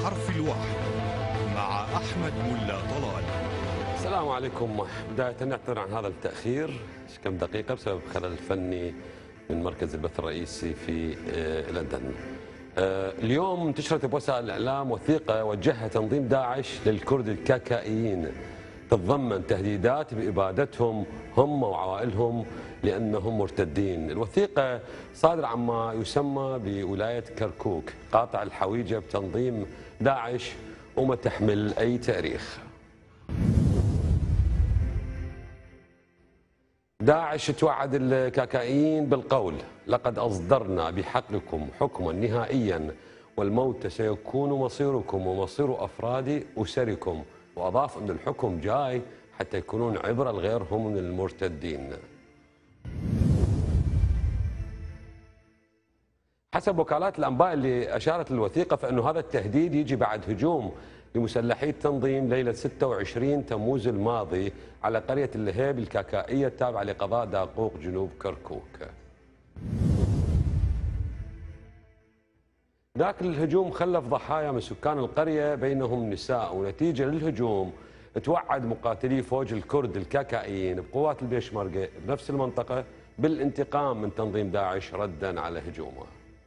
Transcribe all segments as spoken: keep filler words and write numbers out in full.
بالحرف الواحد مع أحمد ملا طلال. السلام عليكم. بداية نعتذر عن هذا التأخير كم دقيقة بسبب خلل فني من مركز البث الرئيسي في لندن. اليوم انتشرت بوسائل الإعلام وثيقة وجهها تنظيم داعش للكرد الكاكائيين تتضمن تهديدات بإبادتهم هم وعوائلهم لأنهم مرتدين. الوثيقة صادرة عما يسمى بولاية كركوك قاطع الحويجة بتنظيم داعش وما تحمل أي تاريخ. داعش توعد الكاكائيين بالقول: لقد أصدرنا بحقكم حكما نهائيا والموت سيكون مصيركم ومصير أفراد أسركم، وأضاف أن الحكم جاي حتى يكونون عبرة لغيرهم من المرتدين. حسب وكالات الأنباء اللي أشارت الوثيقة فإن هذا التهديد يجي بعد هجوم لمسلحي التنظيم ليلة ستة وعشرين تموز الماضي على قرية اللهيب الكاكائية التابعة لقضاء داقوق جنوب كركوك. ذاك الهجوم خلف ضحايا من سكان القرية بينهم نساء، ونتيجة للهجوم توعد مقاتلي فوج الكرد الكاكائيين بقوات البيشمركة بنفس المنطقة بالانتقام من تنظيم داعش ردا على هجومه.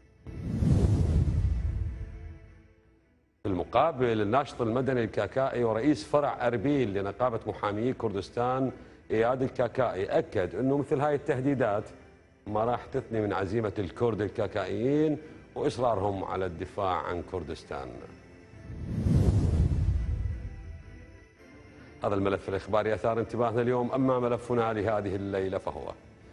في المقابل الناشط المدني الكاكائي ورئيس فرع أربيل لنقابة محامي كردستان إياد الكاكائي أكد أنه مثل هاي التهديدات ما راح تثني من عزيمة الكرد الكاكائيين وإصرارهم على الدفاع عن كردستان. هذا الملف الإخباري أثار انتباهنا اليوم، أما ملفنا لهذه الليلة فهو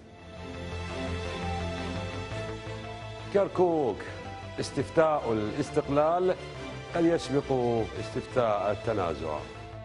كركوك: استفتاء الاستقلال قد يسبق استفتاء التنازع.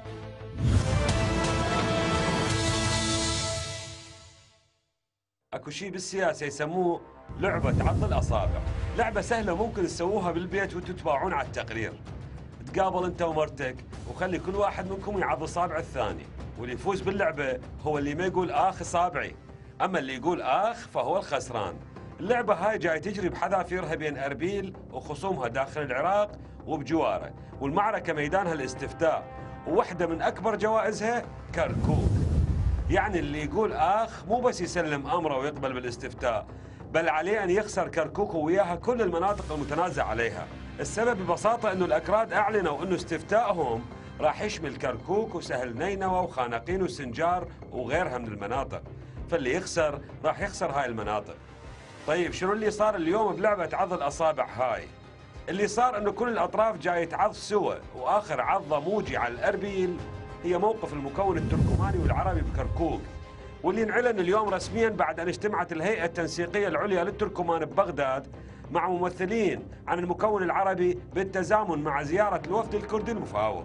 اكو شيء بالسياسه يسموه لعبه عض الاصابع، لعبه سهله ممكن تسووها بالبيت وانتم تتابعون على التقرير. تقابل انت ومرتك وخلي كل واحد منكم يعض اصابع الثاني، واللي يفوز باللعبه هو اللي ما يقول اخ اصابعي، اما اللي يقول اخ فهو الخسران. اللعبه هاي جاي تجري بحذافيرها بين اربيل وخصومها داخل العراق وبجواره، والمعركه ميدانها الاستفتاء، وواحده من اكبر جوائزها كركوك. يعني اللي يقول اخ مو بس يسلم امره ويقبل بالاستفتاء، بل عليه ان يخسر كركوك وياها كل المناطق المتنازع عليها. السبب ببساطه انه الاكراد اعلنوا انه استفتائهم راح يشمل كركوك وسهل نينوى وخانقين وسنجار وغيرها من المناطق، فاللي يخسر راح يخسر هاي المناطق. طيب شنو اللي صار اليوم بلعبه عض الاصابع هاي؟ اللي صار انه كل الاطراف جاي تعض سوا، واخر عضه موجي على الاربيل هي موقف المكون التركماني والعربي بكركوك، واللي انعلن اليوم رسميا بعد ان اجتمعت الهيئه التنسيقيه العليا للتركمان ببغداد مع ممثلين عن المكون العربي بالتزامن مع زياره الوفد الكردي المفاوض.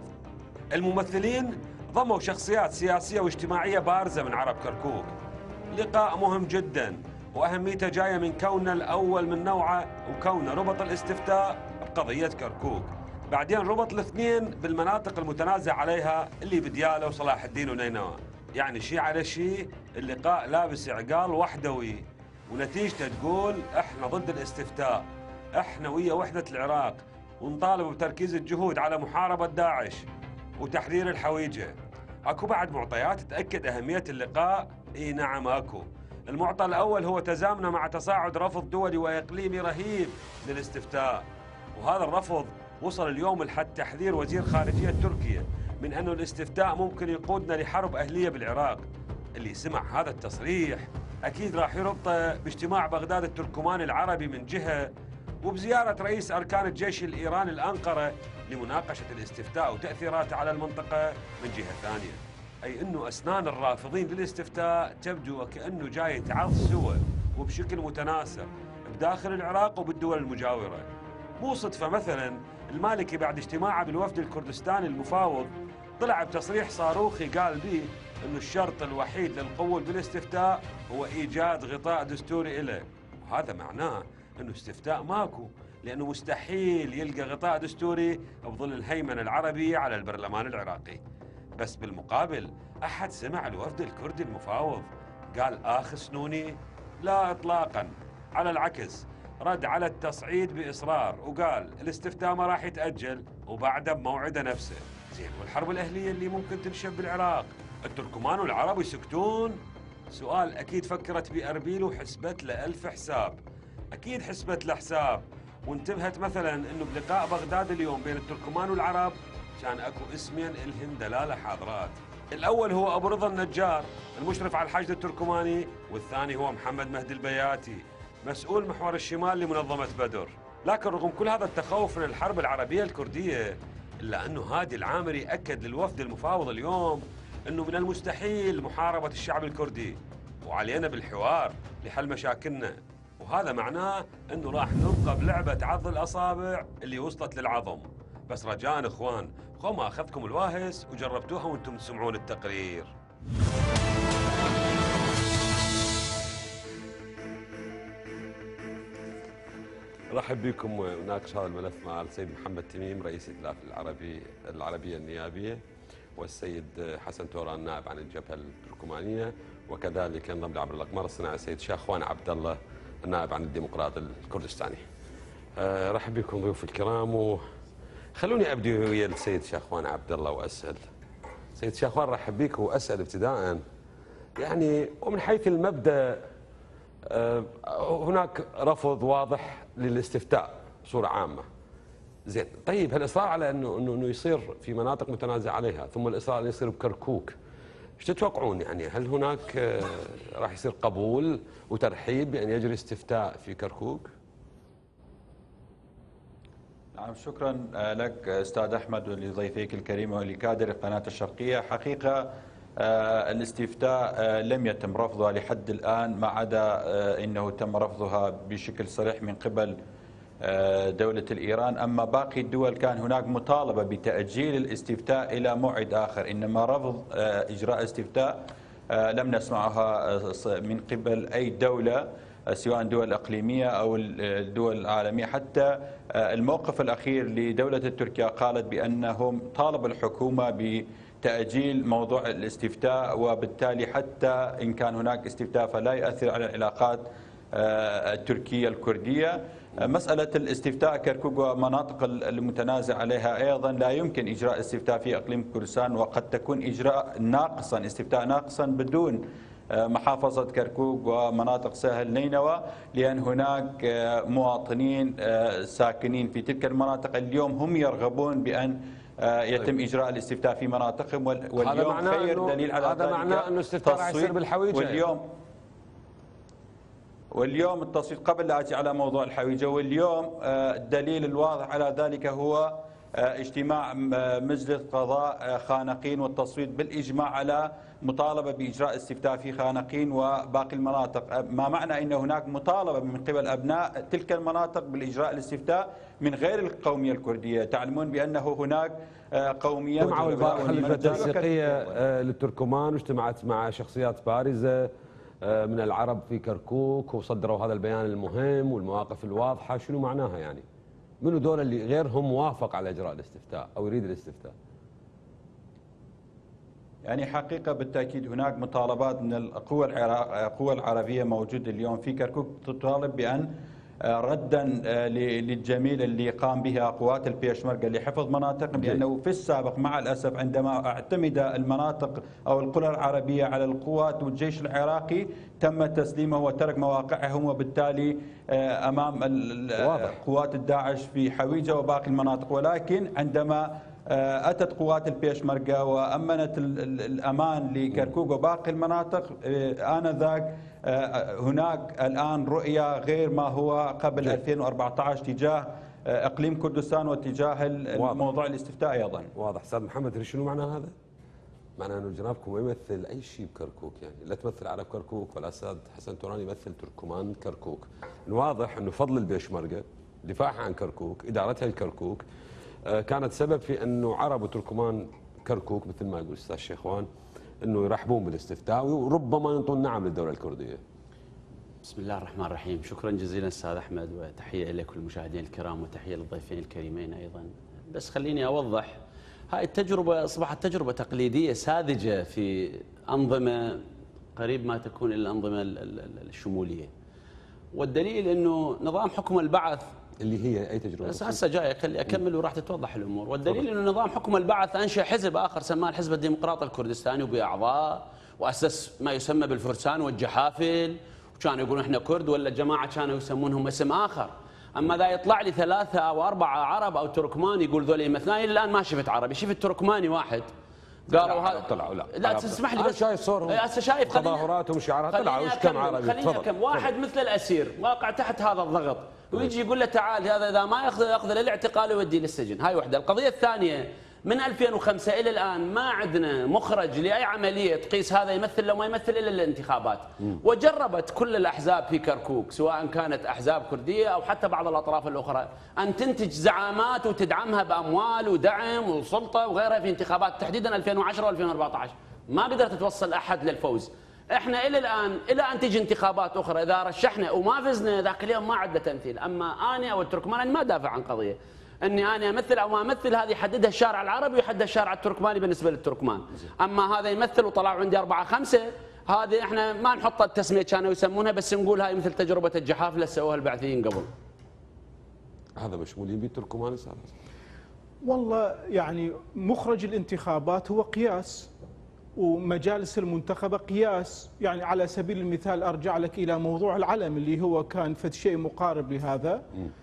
الممثلين ضموا شخصيات سياسيه واجتماعيه بارزه من عرب كركوك. لقاء مهم جدا واهميته جايه من كونه الاول من نوعه، وكونه ربط الاستفتاء بقضيه كركوك، بعدين ربط الاثنين بالمناطق المتنازع عليها اللي بدياله وصلاح الدين ونينوى. يعني شيء على شيء، اللقاء لابس عقال وحدوي، ونتيجته تقول احنا ضد الاستفتاء، احنا ويا وحده العراق، ونطالب بتركيز الجهود على محاربه داعش وتحرير الحويجه. اكو بعد معطيات تاكد اهميه اللقاء؟ اي نعم اكو. المعطى الأول هو تزامنه مع تصاعد رفض دولي وإقليمي رهيب للاستفتاء، وهذا الرفض وصل اليوم لحد تحذير وزير خارجية تركيا من أنه الاستفتاء ممكن يقودنا لحرب أهلية بالعراق. اللي سمع هذا التصريح أكيد راح يربطه باجتماع بغداد التركماني العربي من جهة، وبزيارة رئيس أركان الجيش الإيراني الأنقرة لمناقشة الاستفتاء وتأثيراته على المنطقة من جهة ثانية. أي أنه أسنان الرافضين للاستفتاء تبدو وكأنه جاي يتعض سوا وبشكل متناسق بداخل العراق وبالدول المجاورة. مو صدفة مثلا المالكي بعد اجتماعه بالوفد الكردستاني المفاوض طلع بتصريح صاروخي قال به أنه الشرط الوحيد للقبول بالاستفتاء هو إيجاد غطاء دستوري له، وهذا معناه أنه استفتاء ماكو، لأنه مستحيل يلقى غطاء دستوري بظل الهيمنة العربية على البرلمان العراقي. بس بالمقابل أحد سمع الوفد الكردي المفاوض قال آخ سنوني؟ لا إطلاقا، على العكس رد على التصعيد بإصرار وقال الاستفتاء ما راح يتأجل وبعده بموعده نفسه. زين والحرب الأهلية اللي ممكن تنشب بالعراق التركمان والعرب يسكتون؟ سؤال أكيد فكرت به أربيل وحسبت له ألف حساب. أكيد حسبت له حساب وانتبهت مثلا أنه بلقاء بغداد اليوم بين التركمان والعرب كان أكو اسمين إلهن دلالة حاضرات. الأول هو أبو رضا النجار المشرف على الحشد التركماني، والثاني هو محمد مهدي البياتي مسؤول محور الشمال لمنظمة بدر. لكن رغم كل هذا التخوف من الحرب العربية الكردية إلا أنه هادي العامري أكد للوفد المفاوض اليوم أنه من المستحيل محاربة الشعب الكردي وعلينا بالحوار لحل مشاكلنا، وهذا معناه أنه راح نبقى بلعبة عض الأصابع اللي وصلت للعظم. بس رجاء إخوان خو ما أخذكم الواهس وجربتوها وأنتم تسمعون التقرير. رحب بكم وناقش هذا الملف مع السيد محمد تميم رئيس ائتلاف العربي العربية النيابية، والسيد حسن توران نائب عن الجبهة التركمانية، وكذلك ينضم لي عبر الأقمار الصناعي السيد شاخوان عبد الله النائب عن الديمقراط الكردستاني. أه رحب بكم ضيوف الكرام، وخلوني ابدي ويا السيد شاخوان عبد الله واسال. سيد شاخوان رحب بك واسال ابتداء، يعني ومن حيث المبدا أه هناك رفض واضح للاستفتاء بصوره عامه. زين، طيب هالاصرار على انه انه انه يصير في مناطق متنازع عليها، ثم الاصرار انه يصير بكركوك، ايش تتوقعون؟ يعني هل هناك أه راح يصير قبول وترحيب بان يجري استفتاء في كركوك؟ نعم، شكرا لك استاذ احمد ولضيفيك الكريم ولكادر قناه الشرقيه. حقيقه الاستفتاء لم يتم رفضها لحد الان، ما عدا انه تم رفضها بشكل صريح من قبل دوله الايران. اما باقي الدول كان هناك مطالبه بتاجيل الاستفتاء الى موعد اخر، انما رفض اجراء استفتاء لم نسمعها من قبل اي دوله سواء دول اقليميه او الدول العالميه. حتى الموقف الاخير لدوله تركيا قالت بانهم طالبوا الحكومه بتاجيل موضوع الاستفتاء، وبالتالي حتى ان كان هناك استفتاء فلا يؤثر على العلاقات التركيه الكرديه. مساله الاستفتاء كركوك ومناطق المتنازع عليها ايضا لا يمكن اجراء استفتاء في اقليم كردستان، وقد تكون اجراء ناقصا استفتاء ناقصا بدون محافظة كركوك ومناطق ساحل نينوى، لأن هناك مواطنين ساكنين في تلك المناطق اليوم هم يرغبون بأن يتم إجراء الاستفتاء في مناطقهم، واليوم خير دليل على ذلك. هذا معناه أنه الاستفتاء راح يصير بالحويجة. واليوم واليوم التصويت، قبل لا أجي على موضوع الحويجة، واليوم الدليل الواضح على ذلك هو اجتماع مجلس قضاء خانقين والتصويت بالإجماع على مطالبة بإجراء استفتاء في خانقين وباقي المناطق، ما معنى أن هناك مطالبة من قبل أبناء تلك المناطق بالإجراء الاستفتاء من غير القومية الكردية. تعلمون بأنه هناك قوميات. اجتمعوا البارحة اللجنة التنسيقية للتركمان واجتمعت مع شخصيات بارزة من العرب في كركوك وصدروا هذا البيان المهم والمواقف الواضحة. شنو معناها يعني؟ منو دول اللي غيرهم موافق على إجراء الاستفتاء أو يريد الاستفتاء؟ يعني حقيقة بالتأكيد هناك مطالبات من القوى القوى العربية موجودة اليوم في كركوك تطالب بأن ردا للجميل اللي قام بها قوات البيشمركة لحفظ مناطقهم، لأنه في السابق مع الأسف عندما اعتمد المناطق أو القرى العربية على القوات والجيش العراقي تم تسليمه وترك مواقعهم، وبالتالي أمام قوات الداعش في حويجة وباقي المناطق. ولكن عندما أتت قوات البيشمركة وأمنت الأمان لكركوك وباقي المناطق، آنذاك هناك الآن رؤية غير ما هو قبل ألفين وأربعة عشر تجاه إقليم كردستان وتجاه موضوع الاستفتاء أيضا. واضح. أستاذ محمد، شنو معنى هذا؟ معنى أنه جنابكم ما يمثل أي شيء بكركوك، يعني لا تمثل عرب كركوك ولا أستاذ حسن توران يمثل تركمان كركوك. واضح أنه فضل البيشمركة دفاعها عن كركوك، إدارتها لكركوك، كانت سبب في أنه عرب وتركمان كركوك مثل ما يقول الأستاذ شيخوان أنه يرحبون بالاستفتاء وربما ينطون نعم للدولة الكردية. بسم الله الرحمن الرحيم. شكرا جزيلا أستاذ أحمد، وتحية لك والمشاهدين الكرام، وتحية للضيفين الكريمين أيضا. بس خليني أوضح، هاي التجربة أصبحت تجربة تقليدية ساذجة في أنظمة قريب ما تكون إلى الأنظمة الشمولية، والدليل انه نظام حكم البعث اللي هي اي تجربه؟ بس هسه جاي خلي اكمل وراح تتوضح الامور. والدليل انه نظام حكم البعث انشا حزب اخر سماه الحزب الديمقراطي الكردستاني وباعضاء، واسس ما يسمى بالفرسان والجحافل، وكانوا يقولون احنا كرد، ولا الجماعه كانوا يسمونهم اسم اخر. اما اذا يطلع لي ثلاثه او اربعه عرب او تركمان يقول ذول يمثلون، الان ما شفت عربي، شفت تركماني واحد قالوا هذا طلعوا. لا لا تسمح لي بس شايف صورهم هسه شايف تظاهراتهم شعارات طلعوا. وش كم عربي؟ خليني أكمل. واحد مثل الاسير واقع تحت هذا الضغط ويجي يقول له تعال هذا اذا ما ياخذ ياخذ للاعتقال ويوديه للسجن. هاي وحده. القضيه الثانيه من ألفين وخمسة الى الان ما عندنا مخرج لاي عمليه تقيس هذا يمثل لو ما يمثل الا الانتخابات. وجربت كل الاحزاب في كركوك سواء كانت احزاب كرديه او حتى بعض الاطراف الاخرى ان تنتج زعامات وتدعمها باموال ودعم وسلطه وغيرها في انتخابات تحديدا ألفين وعشرة وألفين وأربعة عشر. ما قدرت توصل احد للفوز. احنا الى الان الى ان تجي انتخابات اخرى اذا رشحنا وما فزنا ذاك اليوم ما عندنا تمثيل. اما انا او التركمان أنا ما دافع عن قضيه اني انا امثل او ما امثل، هذه يحددها الشارع العربي ويحددها الشارع التركماني بالنسبه للتركمان. اما هذا يمثل وطلعوا عندي اربعه خمسه، هذه احنا ما نحط التسميه كانوا يسمونها، بس نقول هاي مثل تجربه الجحافل اللي سووها البعثيين قبل. هذا مشمولين به التركمان صار؟ والله يعني مخرج الانتخابات هو قياس، ومجالس المنتخبة قياس. يعني على سبيل المثال أرجع لك إلى موضوع العلم اللي هو كان فد شيء مقارب لهذا.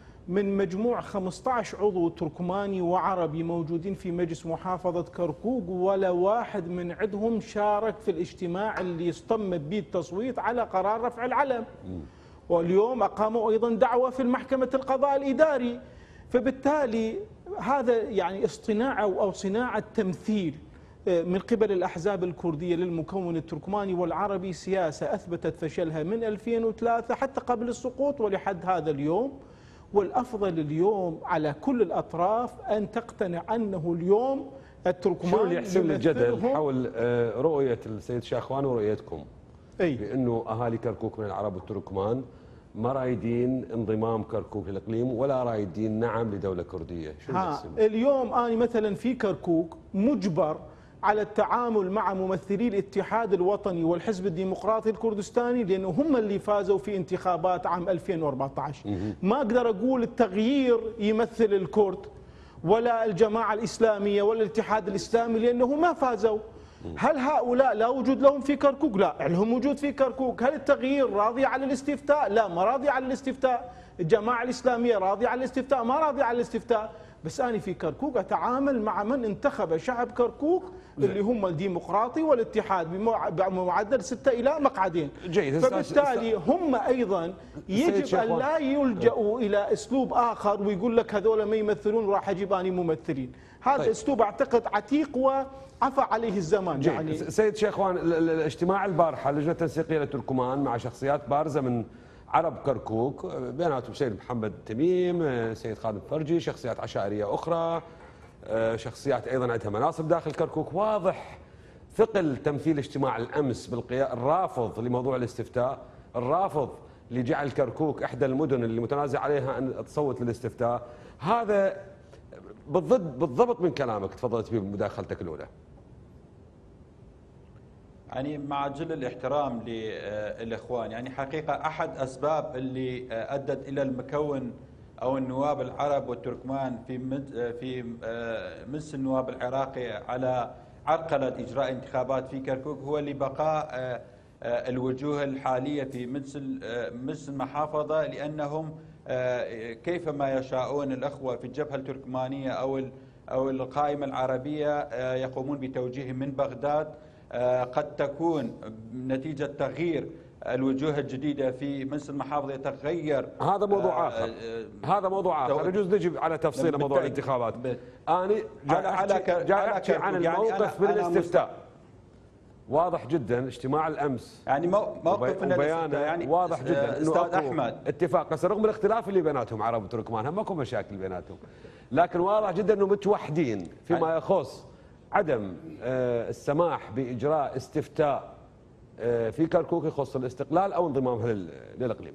من مجموع خمسة عشر عضو تركماني وعربي موجودين في مجلس محافظة كركوك ولا واحد من عندهم شارك في الاجتماع اللي اصطم به التصويت على قرار رفع العلم. واليوم أقاموا أيضا دعوة في محكمة القضاء الإداري. فبالتالي هذا يعني اصطناع أو صناعة تمثيل من قبل الأحزاب الكردية للمكون التركماني والعربي، سياسة أثبتت فشلها من ألفين وثلاثة حتى قبل السقوط ولحد هذا اليوم. والأفضل اليوم على كل الأطراف أن تقتنع أنه اليوم التركمان شو اللي يحسم الجدل حول رؤية السيد شاخوان ورؤيتكم؟ أي بأنه أهالي كركوك من العرب والتركمان ما رايدين انضمام كركوك للإقليم ولا رايدين نعم لدولة كردية. شو ها اليوم أنا مثلا في كركوك مجبر على التعامل مع ممثلي الاتحاد الوطني والحزب الديمقراطي الكردستاني لأنه هم اللي فازوا في انتخابات عام ألفين وأربعة عشر. ما أقدر أقول التغيير يمثل الكرد ولا الجماعة الإسلامية ولا الاتحاد الإسلامي لأنه ما فازوا. هل هؤلاء لا وجود لهم في كركوك؟ لا، لهم وجود في كركوك. هل التغيير راضي على الاستفتاء؟ لا، ما راضي على الاستفتاء. الجماعة الإسلامية راضية على الاستفتاء؟ ما راضي على الاستفتاء. بس أنا في كركوك أتعامل مع من انتخب شعب كركوك اللي هم الديمقراطي والاتحاد بمعدل ستة إلى مقعدين. جيد. فبالتالي هم أيضا يجب أن لا يلجأوا إلى أسلوب آخر ويقول لك هذول ما يمثلون وراح أجيب أنا ممثلين. هذا طيب. أسلوب أعتقد عتيق وعفى عليه الزمان. جيد. يعني سيد شيخوان، الاجتماع البارحة لجنة التنسيقية للتركمان مع شخصيات بارزة من عرب كركوك بيناتهم سيد محمد تميم، سيد خالد فرجي، شخصيات عشائرية أخرى، شخصيات أيضا عندها مناصب داخل كركوك. واضح ثقل تمثيل اجتماع الأمس بالقياء الرافض لموضوع الاستفتاء، الرافض لجعل كركوك إحدى المدن اللي متنازع عليها أن تصوت للاستفتاء. هذا بالضد بالضبط من كلامك تفضلت به بمداخلتك الأولى. يعني مع جل الاحترام للاخوان، يعني حقيقه احد اسباب اللي ادت الى المكون او النواب العرب والتركمان في في مجلس النواب العراقي على عرقله اجراء انتخابات في كركوك هو لبقاء الوجوه الحاليه في مجلس مجلس المحافظه، لانهم كيفما يشاءون الاخوه في الجبهه التركمانيه او او القائمه العربيه يقومون بتوجيه من بغداد. قد تكون نتيجة تغيير الوجوه الجديدة في مجلس المحافظة يتغير. هذا موضوع آخر. هذا موضوع آخر يجوز نجي على تفصيل موضوع الانتخابات. أنا جاي أحكي, جاي أحكي عن يعني الموقف من الاستفتاء. واضح جدا اجتماع الأمس يعني موقف من الاستفتاء يعني واضح جدا أستاذ أحمد اتفاق، بس رغم الاختلاف اللي بيناتهم عرب وتركمان هم ماكو مشاكل بيناتهم، لكن واضح جدا أنه متوحدين فيما يخص عدم السماح بإجراء استفتاء في كركوك يخص الاستقلال أو انضمامها للإقليم.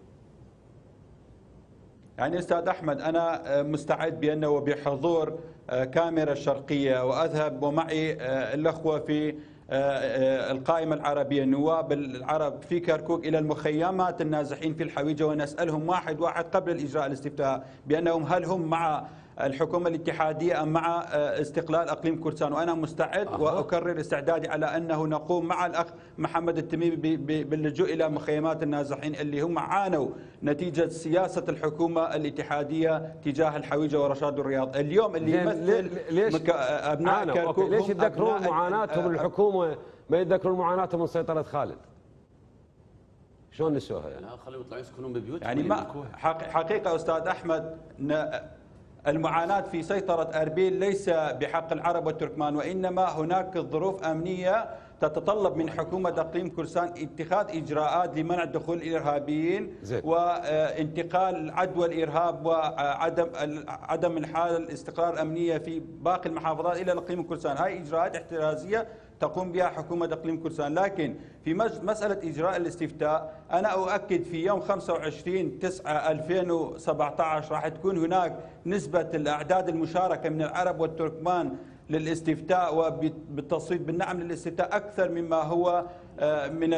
يعني أستاذ أحمد أنا مستعد بأنه بحضور كاميرا الشرقية وأذهب ومعي الأخوة في القائمة العربية النواب العرب في كركوك إلى المخيمات النازحين في الحويجة ونسألهم واحد واحد قبل الإجراء الاستفتاء بأنهم هل هم مع الحكومة الاتحادية أم مع استقلال أقليم كردستان، وأنا مستعد وأكرر استعدادي على أنه نقوم مع الأخ محمد التميمي باللجوء إلى مخيمات النازحين اللي هم عانوا نتيجة سياسة الحكومة الاتحادية تجاه الحويجة ورشاد والرياض. اليوم اللي يمثل ليش أبناء كركوك ليش يتذكرون معاناتهم الحكومة ما يتذكرون معاناتهم من سيطرة خالد؟ شلون نسوها يعني؟ لا خليهم يطلعون يسكنون ببيوت يعني ما حقيقة أستاذ أحمد المعاناة في سيطرة أربيل ليس بحق العرب والتركمان، وإنما هناك ظروف أمنية تتطلب من حكومة أقليم كردستان اتخاذ إجراءات لمنع دخول الإرهابيين زي. وانتقال عدوى الإرهاب وعدم عدم الحالة الاستقرار الأمنية في باقي المحافظات إلى أقليم كردستان. هاي إجراءات احترازية تقوم بها حكومة أقليم كردستان. لكن في مسألة إجراء الاستفتاء أنا أؤكد في يوم خمسة وعشرين تسعة ألفين وسبعة عشر راح تكون هناك نسبة الأعداد المشاركة من العرب والتركمان للاستفتاء وبالتصويت بالنعم للاستفتاء أكثر مما هو من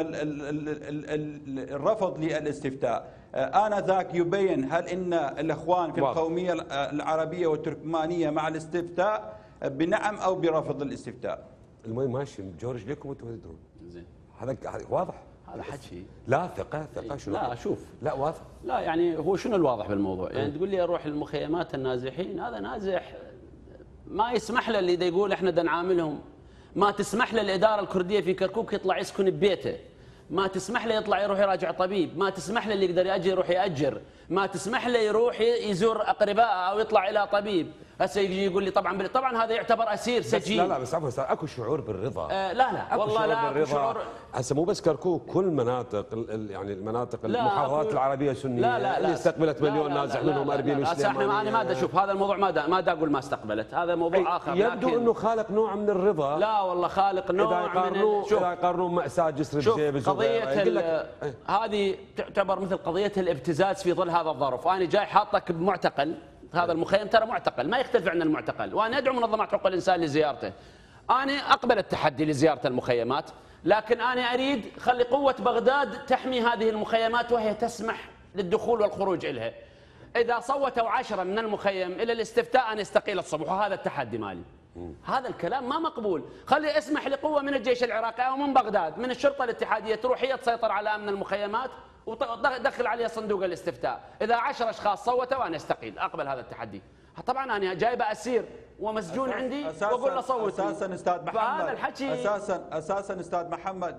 الرفض للاستفتاء. آنذاك يبين هل إن الإخوان في القومية العربية والتركمانية مع الاستفتاء بنعم أو برفض الاستفتاء. المهم ماشي جورج ليكم انتم تدرون. زين هذا واضح. هذا حكي لا ثقة ثقة شنو؟ لا شوف لا واضح. لا يعني هو شنو الواضح بالموضوع؟ يعني تقول لي اروح المخيمات النازحين، هذا نازح ما يسمح له اللي دا يقول احنا دا نعاملهم، ما تسمح له الاداره الكرديه في كركوك يطلع يسكن ببيته، ما تسمح له يطلع يروح يراجع طبيب، ما تسمح له اللي يقدر ياجر يروح ياجر، ما تسمح له يروح يزور اقربائه او يطلع الى طبيب. هسه يجي يقول لي طبعا طبعا هذا يعتبر اسير سجين. لا لا بس عفوا اكو شعور بالرضا. آه لا لا والله لا اكو شعور. هسه مو بس كركوك، كل مناطق يعني المناطق المحافظات العربيه السنيه لا لا اللي استقبلت مليون نازح منهم أربعين وسليمانية. انا ما دا اشوف هذا الموضوع ما دا ما دا اقول ما استقبلت، هذا موضوع اخر. يبدو انه خالق نوع من الرضا. لا والله خالق نوع من شوف اذا يقارنون مأساة جسر بجيب قضيه هذه تعتبر مثل قضيه الابتزاز في ظل هذا الظرف. انا جاي حاطك بمعتقل، هذا المخيم ترى معتقل ما يختلف عن المعتقل، وانا ادعو منظمات حقوق الانسان لزيارته. انا اقبل التحدي لزياره المخيمات، لكن انا اريد خلي قوه بغداد تحمي هذه المخيمات وهي تسمح للدخول والخروج الها. اذا صوتوا عشرة من المخيم الى الاستفتاء انا استقيل الصبح، وهذا التحدي مالي. هذا الكلام ما مقبول. خلي اسمح لقوه من الجيش العراقي او من بغداد من الشرطه الاتحاديه تروح هي تسيطر على امن المخيمات ودخل عليها صندوق الاستفتاء. اذا عشرة اشخاص صوتوا انا استقيل، اقبل هذا التحدي. طبعا انا جايبه اسير ومسجون عندي واقول له صوت. اساسا استاذ محمد فهذا الحكي اساسا اساسا استاذ محمد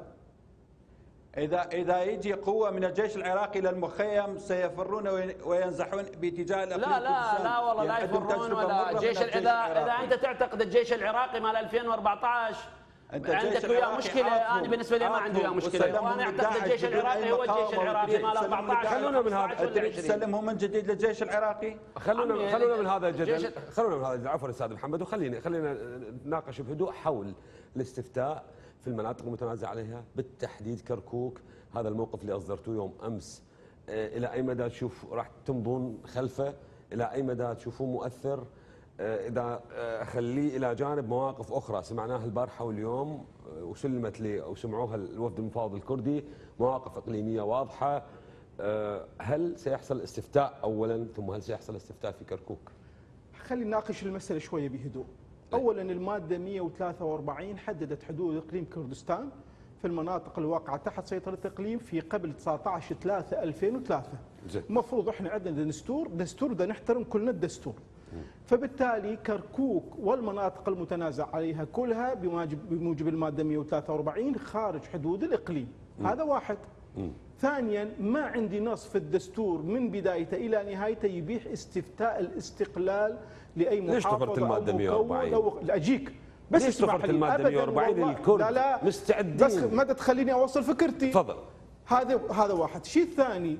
اذا اذا يجي قوه من الجيش العراقي الى المخيم سيفرون وينزحون باتجاه الاقليم. لا لا لا والله لا يفرون ولا الجيش. اذا اذا انت تعتقد الجيش العراقي مال ألفين وأربعة عشر عندك وياه مشكله، انا بالنسبه لي ما عندي وياه مشكله، وانا اعتقد الجيش العراقي هو الجيش العراقي مال أربعة عشر. خلونا من هذا، تريد تسلمهم من جديد للجيش العراقي؟ خلونا خلونا من هذا الجدل، خلونا من هذا الجدل. عفوا استاذ محمد، وخلينا خلينا نناقش بهدوء حول الاستفتاء في المناطق المتنازع عليها، بالتحديد كركوك. هذا الموقف اللي اصدرتوه يوم امس الى اي مدى تشوف راح تمضون خلفه؟ الى اي مدى تشوفوه مؤثر؟ اذا اخليه الى جانب مواقف اخرى سمعناها البارحه واليوم وسلمت لي او سمعوها الوفد المفاوض الكردي، مواقف اقليميه واضحه. هل سيحصل استفتاء اولا، ثم هل سيحصل استفتاء في كركوك؟ خلينا نناقش المساله شويه بهدوء. اولا الماده مئة وثلاثة وأربعين حددت حدود اقليم كردستان في المناطق الواقعه تحت سيطره الاقليم في قبل تسعة عشر ثلاثة ألفين وثلاثة. المفروض احنا عندنا دستور، دستور بدنا نحترم كلنا الدستور. فبالتالي كركوك والمناطق المتنازع عليها كلها بموجب الماده مئة وثلاثة وأربعين خارج حدود الاقليم. م. هذا واحد. م. ثانيا ما عندي نص في الدستور من بدايته الى نهايته يبيح استفتاء الاستقلال لاي محافظه. ليش طفرت الماده مئة وأربعين؟ أو اجيك بس ليش طفرت الماده مئة وأربعين؟ الكرد لا لا مستعدين. بس ما تخليني اوصل فكرتي. تفضل. هذا هذا واحد. الشيء الثاني،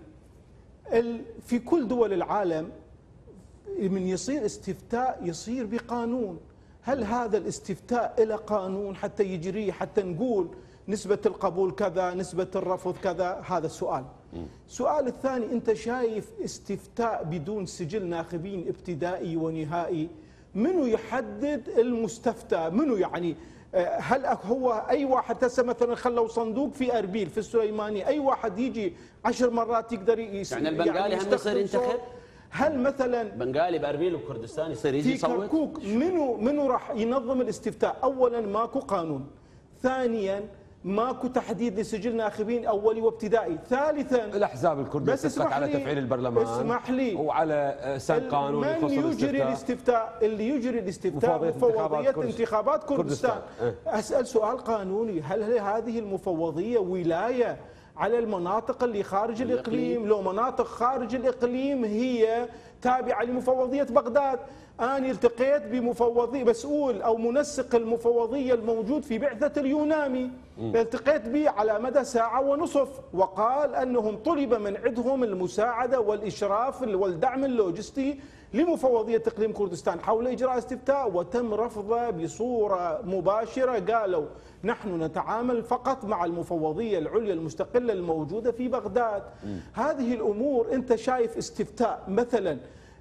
في كل دول العالم من يصير استفتاء يصير بقانون. هل هذا الاستفتاء له قانون حتى يجري، حتى نقول نسبة القبول كذا، نسبة الرفض كذا؟ هذا السؤال. السؤال الثاني، أنت شايف استفتاء بدون سجل ناخبين ابتدائي ونهائي، منو يحدد المستفتى؟ منو يعني هل هو اي واحد هسه مثلا خلوا صندوق في اربيل في السليمانيه، اي واحد يجي عشر مرات يقدر يس يعني البنغالي هم يصير ينتخب؟ هل مثلا بنغالي باربيل وكردستان يصير يجي في كركوك منو منو راح ينظم الاستفتاء؟ اولا ماكو قانون، ثانيا ماكو تحديد لسجل ناخبين اولي وابتدائي، ثالثا الاحزاب الكرديه تسلك على تفعيل البرلمان، اسمح لي، وعلى سن قانون من يخص يجري الاستفتاء. اللي يجري الاستفتاء مفوضيه انتخابات كردستان. اه. اسال سؤال قانوني، هل هذه المفوضيه ولايه على المناطق اللي خارج الإقليم؟ لو مناطق خارج الإقليم هي تابعة لمفوضية بغداد. أنا التقيت بمفوضي مسؤول أو منسق المفوضية الموجود في بعثة اليونامي، التقيت به على مدى ساعة ونصف، وقال أنهم طلب من عندهم المساعدة والإشراف والدعم اللوجستي لمفوضية إقليم كردستان حول إجراء استفتاء، وتم رفضه بصورة مباشرة. قالوا نحن نتعامل فقط مع المفوضية العليا المستقلة الموجودة في بغداد. م. هذه الأمور أنت شايف استفتاء مثلا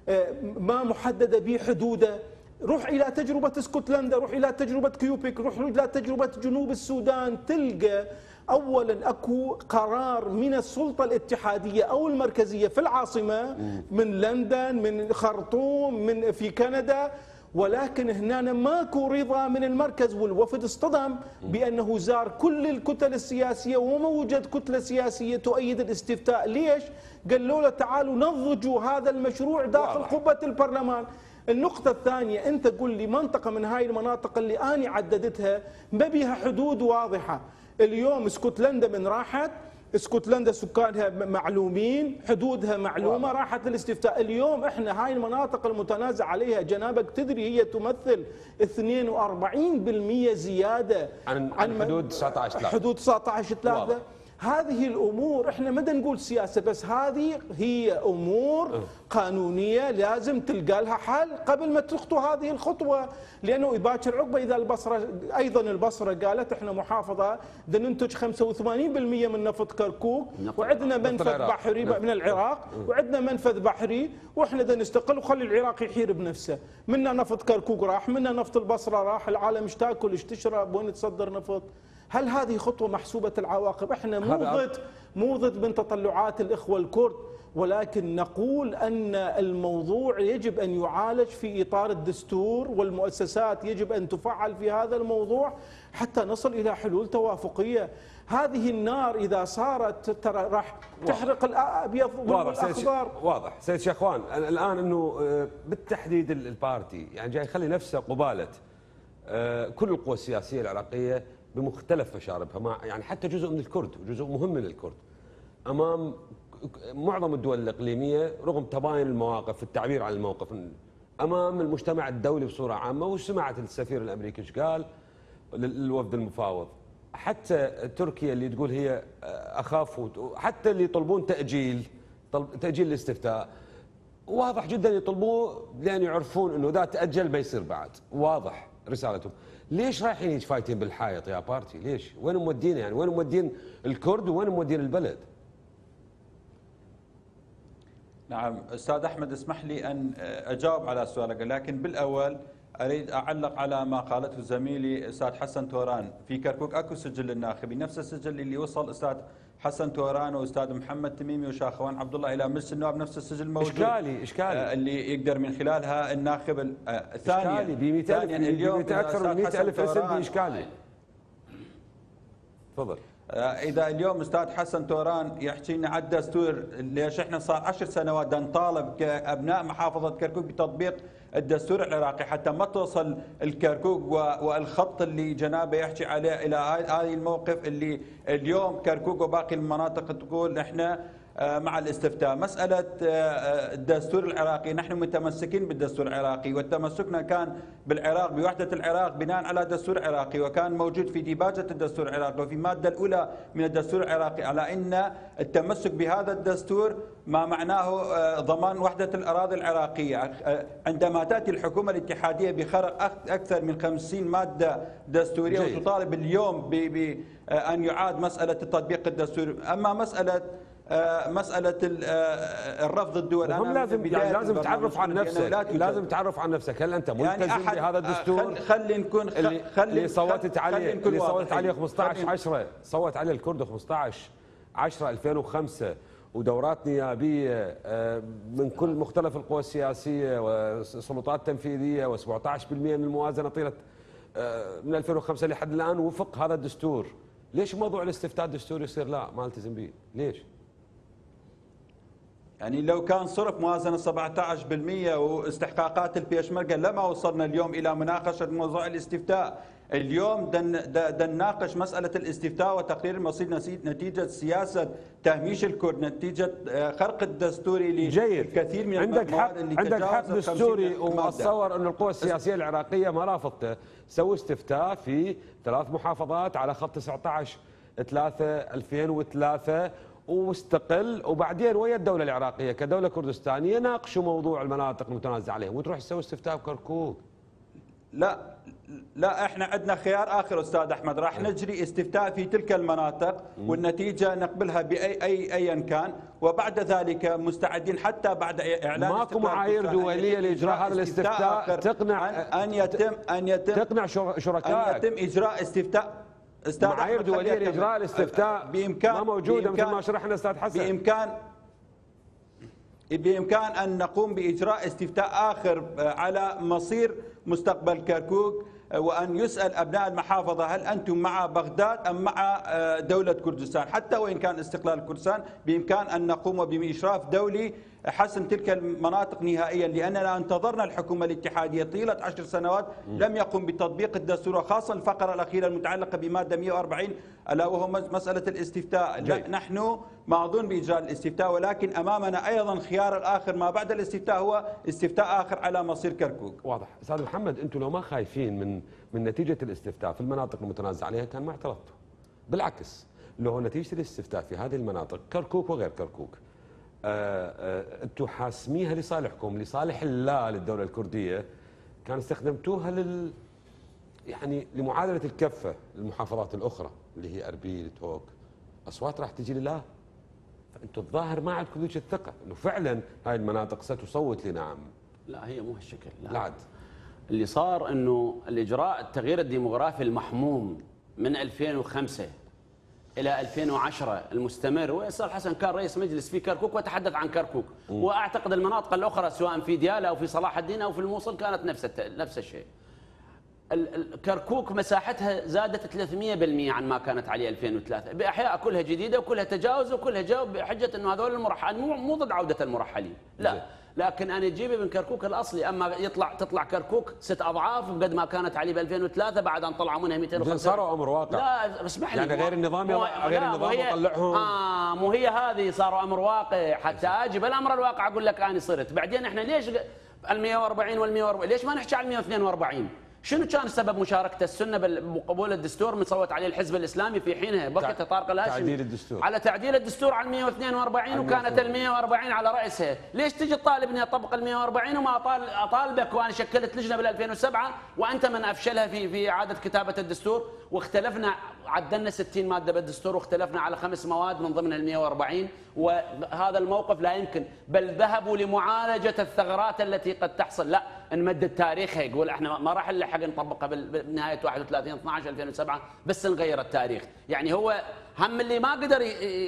ما محددة به حدوده، روح إلى تجربة اسكتلندا، روح إلى تجربة كيوبيك، روح إلى تجربة جنوب السودان، تلقى أولا أكو قرار من السلطة الاتحادية أو المركزية في العاصمة، من لندن، من خرطوم، من في كندا، ولكن هنا ماكو رضا من المركز، والوفد اصطدم بأنه زار كل الكتل السياسية وما وجد كتلة سياسية تؤيد الاستفتاء. ليش؟ قالوا له تعالوا نضجوا هذا المشروع داخل قبة البرلمان. النقطة الثانية، أنت قل لي منطقة من هاي المناطق اللي أنا عددتها ما بيها حدود واضحة. اليوم اسكتلندا من راحت، اسكتلندا سكانها معلومين، حدودها معلومة، واضح. راحت للاستفتاء. اليوم احنا هاي المناطق المتنازع عليها جنابك تدري هي تمثل اثنين وأربعين بالمئة زيادة عن, عن حدود تسعة عشر ثلاثة. حدود تسعة عشر ثلاثة. هذه الأمور احنا ما نقول سياسة بس، هذه هي أمور قانونية لازم تلقى لها حل قبل ما تخطو هذه الخطوة، لأنه يباشر عقبة إذا البصرة أيضا البصرة قالت احنا محافظة بدنا ننتج خمسة وثمانين بالمئة من نفط كركوك، وعندنا منفذ بحري من العراق، وعندنا منفذ بحري، واحنا بدنا نستقل وخلي العراق يحير بنفسه. منا نفط كركوك راح، منا نفط البصرة راح، العالم ايش تاكل ايش تشرب وين تصدر نفط. هل هذه خطوة محسوبة العواقب؟ احنا مو ضد مو ضد من تطلعات الإخوة الكرد، ولكن نقول أن الموضوع يجب أن يعالج في إطار الدستور، والمؤسسات يجب أن تفعل في هذا الموضوع حتى نصل إلى حلول توافقية. هذه النار إذا صارت ترى راح تحرق الأبيض والأخضر. واضح سيد شيخوان. الآن أنه بالتحديد البارتي يعني جاي يخلي نفسه قبالة كل القوى السياسية العراقية بمختلف مشاربها، مع يعني حتى جزء من الكرد وجزء مهم من الكرد امام معظم الدول الاقليميه، رغم تباين المواقف في التعبير عن الموقف امام المجتمع الدولي بصوره عامه. وسمعت السفير الامريكي ايش قال للوفد المفاوض، حتى تركيا اللي تقول هي اخاف، حتى اللي يطلبون تاجيل تاجيل الاستفتاء واضح جدا يطلبوه لان يعرفون انه اذا تاجل بيصير بعد. واضح رسالتهم. ليش رايحين يتفايتين بالحائط يا بارتي؟ ليش؟ وين مودين يعني؟ وين مودين الكرد وين مودين البلد؟ نعم استاذ احمد، اسمح لي ان اجاوب على سؤالك، لكن بالاول اريد اعلق على ما قالته زميلي استاذ حسن توران. في كركوك اكو سجل للناخبين، نفس السجل اللي وصل استاذ حسن توران واستاذ محمد تميمي وشاخوان عبد الله الى مجلس النواب، نفس السجل موجود. اشكالي اشكالي آه اللي يقدر من خلالها الناخب آه ثانيا اشكالي ب مئة ألف اليوم اكثر من مئة ألف اسم باشكالي. تفضل. إذا اليوم أستاذ حسن توران يحكي لنا على الدستور، ليش إحنا صار عشر سنوات نطالب كأبناء محافظة كركوك بتطبيق الدستور العراقي حتى ما توصل الكركوك والخط اللي جنابه يحكي عليه إلى هذه الموقف اللي اليوم كركوك وباقي المناطق تقول إحنا مع الاستفتاء. مسألة الدستور العراقي، نحن متمسكين بالدستور العراقي، وتمسكنا كان بالعراق بوحدة العراق بناء على دستور عراقي، وكان موجود في ديباجة الدستور العراقي وفي المادة الأولى من الدستور العراقي على أن التمسك بهذا الدستور ما معناه ضمان وحدة الأراضي العراقية. عندما تأتي الحكومة الاتحادية بخرق أكثر من خمسين مادة دستورية وتطالب اليوم بأن يعاد مسألة تطبيق الدستور. أما مسألة مساله الرفض الدول. هم لازم يعني لازم تعرف عن نفسك، لازم تعرف عن نفسك. هل انت ملتزم يعني بهذا الدستور؟ خلي نكون اللي, اللي صوتت عليه اللي صوتت عليه خمسطعش عشرة، صوت عليه الكرد خمسطعش عشرة ألفين وخمسة، ودورات نيابيه من كل مختلف القوى السياسيه وسلطات تنفيذيه، و17% من الموازنه طيله من ألفين وخمسة لحد الان وفق هذا الدستور. ليش موضوع الاستفتاء الدستوري يصير لا ما التزم به؟ ليش؟ يعني لو كان صرف موازنه سبعة عشر بالمئة واستحقاقات البيشمركه لما وصلنا اليوم الى مناقشه موضوع الاستفتاء. اليوم دن نناقش مساله الاستفتاء وتقرير المصير نتيجه سياسه تهميش الكرد، نتيجه خرق الدستوري لكثير من عندك حق عندك حق دستوري، واتصور ان القوى السياسيه العراقيه ما رافضته. سووا استفتاء في ثلاث محافظات على خط تسعة عشر ثلاثة ألفين وثلاثة ومستقل، وبعدين ويا الدوله العراقيه كدوله كردستانيه ناقشوا موضوع المناطق المتنازع عليهم، وتروح تسوي استفتاء بكركوك. لا لا احنا عندنا خيار اخر استاذ احمد، راح نجري استفتاء في تلك المناطق والنتيجه نقبلها باي اي ايا كان، وبعد ذلك مستعدين حتى بعد اعلان ماكو معايير دوليه لاجراء هذا الاستفتاء تقنع ان يتم ان يتم تقنع شركائك ان يتم اجراء استفتاء. معايير دوليه لاجراء الاستفتاء بامكان ما موجوده مثل ما شرحنا استاذ حسن. بامكان بامكان ان نقوم باجراء استفتاء اخر على مصير مستقبل كركوك، وأن يسأل أبناء المحافظة هل أنتم مع بغداد أم مع دولة كردستان. حتى وإن كان استقلال كردستان بإمكان أن نقوم بإشراف دولي حسم تلك المناطق نهائيا، لأننا انتظرنا الحكومة الاتحادية طيلة عشر سنوات لم يقم بتطبيق الدستور، وخاصة الفقرة الأخيرة المتعلقة بمادة مئة وأربعين ألا وهو مسألة الاستفتاء. نحن معظون بإجراء الاستفتاء، ولكن أمامنا أيضا خيار الآخر ما بعد الاستفتاء هو استفتاء آخر على مصير كركوك. واضح. أستاذ محمد، أنتم لو ما خايفين من من نتيجة الاستفتاء في المناطق المتنازع عليها كان ما اعترضتوا. بالعكس، لو نتيجة الاستفتاء في هذه المناطق كركوك وغير كركوك انتم حاسميها لصالحكم، لصالح الله للدولة الكردية، كان استخدمتوها لل يعني لمعادلة الكفة للمحافظات الأخرى اللي هي أربيل توك، أصوات راح تجي لله. فأنتم الظاهر ما عندكم ذيك الثقة إنه فعلا هاي المناطق ستصوت لنعم. لا هي مو هالشكل. لا, لا عاد. اللي صار انه الاجراء التغيير الديموغرافي المحموم من ألفين وخمسة الى ألفين وعشرة المستمر، واستاذ حسن كان رئيس مجلس في كركوك وتحدث عن كركوك، م. واعتقد المناطق الاخرى سواء في ديالا او في صلاح الدين او في الموصل كانت نفس نفس الشيء. كركوك مساحتها زادت ثلاثمئة بالمئة عن ما كانت عليه ألفين وثلاثة، باحياء كلها جديده وكلها تجاوز وكلها جاوب بحجه انه هذول المرحلين مو مو ضد عوده المرحلين، لا زي. لكن انا اجيبه من كركوك الاصلي، اما يطلع تطلع كركوك ست اضعاف بقد ما كانت عليه ب ألفين وثلاثة بعد ان طلعوا منها مئتين وخمسة. صاروا امر واقع. لا اسمح لي، يعني غير النظام غير النظام يطلعهم. اه مو هي هذه صاروا امر واقع، حتى اجي بالامر الواقع اقول لك انا صرت. بعدين احنا ليش ال مئة وأربعين وال مئة وأربعين ليش ما نحكي على ال مئة واثنين وأربعين؟ شنو كان سبب مشاركة السنة بقبول الدستور من صوت عليه الحزب الإسلامي في حينها بكت طارق الهاشمي تعديل الدستور على تعديل الدستور على مئة واثنين وأربعين، وكانت ال مئة وأربعين على رأسها. ليش تجي تطالبني أطبق ال مئة وأربعين وما أطال أطالبك وأنا شكلت لجنة بال ألفين وسبعة وأنت من أفشلها في في إعادة كتابة الدستور، واختلفنا عدلنا ستين مادة بالدستور واختلفنا على خمس مواد من ضمن ال مئة وأربعين، وهذا الموقف لا يمكن، بل ذهبوا لمعالجة الثغرات التي قد تحصل. لا نمدد تاريخها، يقول احنا ما راح نلحق نطبقها بنهايه واحد وثلاثين اثنعش ألفين وسبعة بس نغير التاريخ. يعني هو هم اللي ما قدر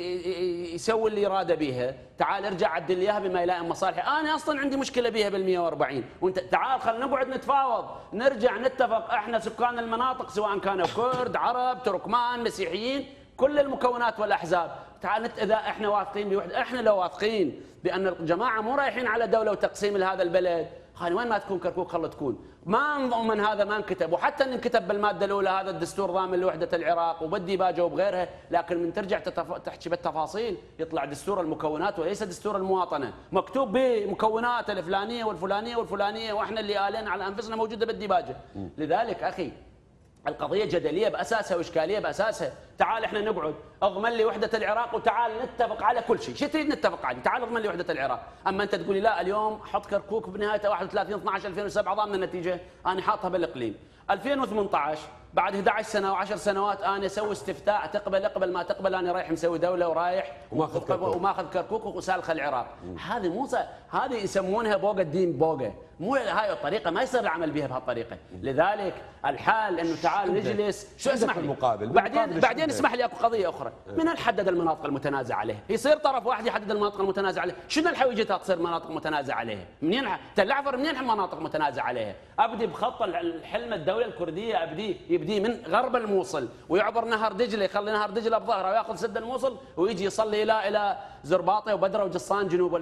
يسوي اللي اراده بها، تعال ارجع عدل اياها بما يلائم مصالحي. انا اصلا عندي مشكله بها بال مئة وأربعين، وانت تعال خلينا نقعد نتفاوض، نرجع نتفق احنا سكان المناطق سواء كانوا كرد عرب تركمان مسيحيين كل المكونات والاحزاب، تعال اذا احنا واثقين بوحده، احنا لو واثقين بان الجماعه مو رايحين على دوله وتقسيم لهذا البلد، خلي وين ما تكون كركوك خلى تكون. ما نضمن هذا ما انكتب، وحتى ان انكتب بالماده الاولى هذا الدستور ضامن لوحده العراق وبالديباجه وبغيرها، لكن من ترجع تتف... تحكي بالتفاصيل يطلع دستور المكونات وليس دستور المواطنه، مكتوب بمكونات الفلانيه والفلانيه والفلانيه، واحنا اللي آلينا على انفسنا موجوده بالديباجه. لذلك اخي القضية جدلية بأساسها وإشكالية بأساسها. تعال احنا نقعد اضمن لي وحدة العراق وتعال نتفق على كل شيء، شو تريد نتفق عليه؟ تعال اضمن لي وحدة العراق، اما انت تقول لي لا اليوم حط كركوك بنهاية واحد وثلاثين اثنعش ألفين وسبعة ضامن النتيجة، انا حاطها بالاقليم. ألفين وثمانية عشر بعد أحد عشر سنه وعشر سنوات انا اسوي استفتاء، تقبل اقبل ما تقبل، انا رايح مسوي دوله ورايح وماخذ كركوك وماخذ كركوك وسالخ العراق. هذه مو هذه يسمونها بوقه الدين بوقه، مو هاي الطريقه ما يصير العمل بها بهالطريقه. لذلك الحال انه تعال نجلس شو اسمح لي المقابل بعدين بعدين اسمح لي اكو قضيه اخرى. من اللي حدد المناطق المتنازع عليها؟ يصير طرف واحد يحدد المناطق المتنازع عليها، شنو الحويجتها تصير مناطق متنازع عليها؟ منين تل عفر منين مناطق متنازع عليها؟ ابدي بخط الحلم الدوله الكرديه، ابدي يبدي من غرب الموصل ويعبر نهر دجله، يخلي نهر دجله بظهره وياخذ سد الموصل ويجي يصلي الى الى زرباطه وبدره وجصان جنوب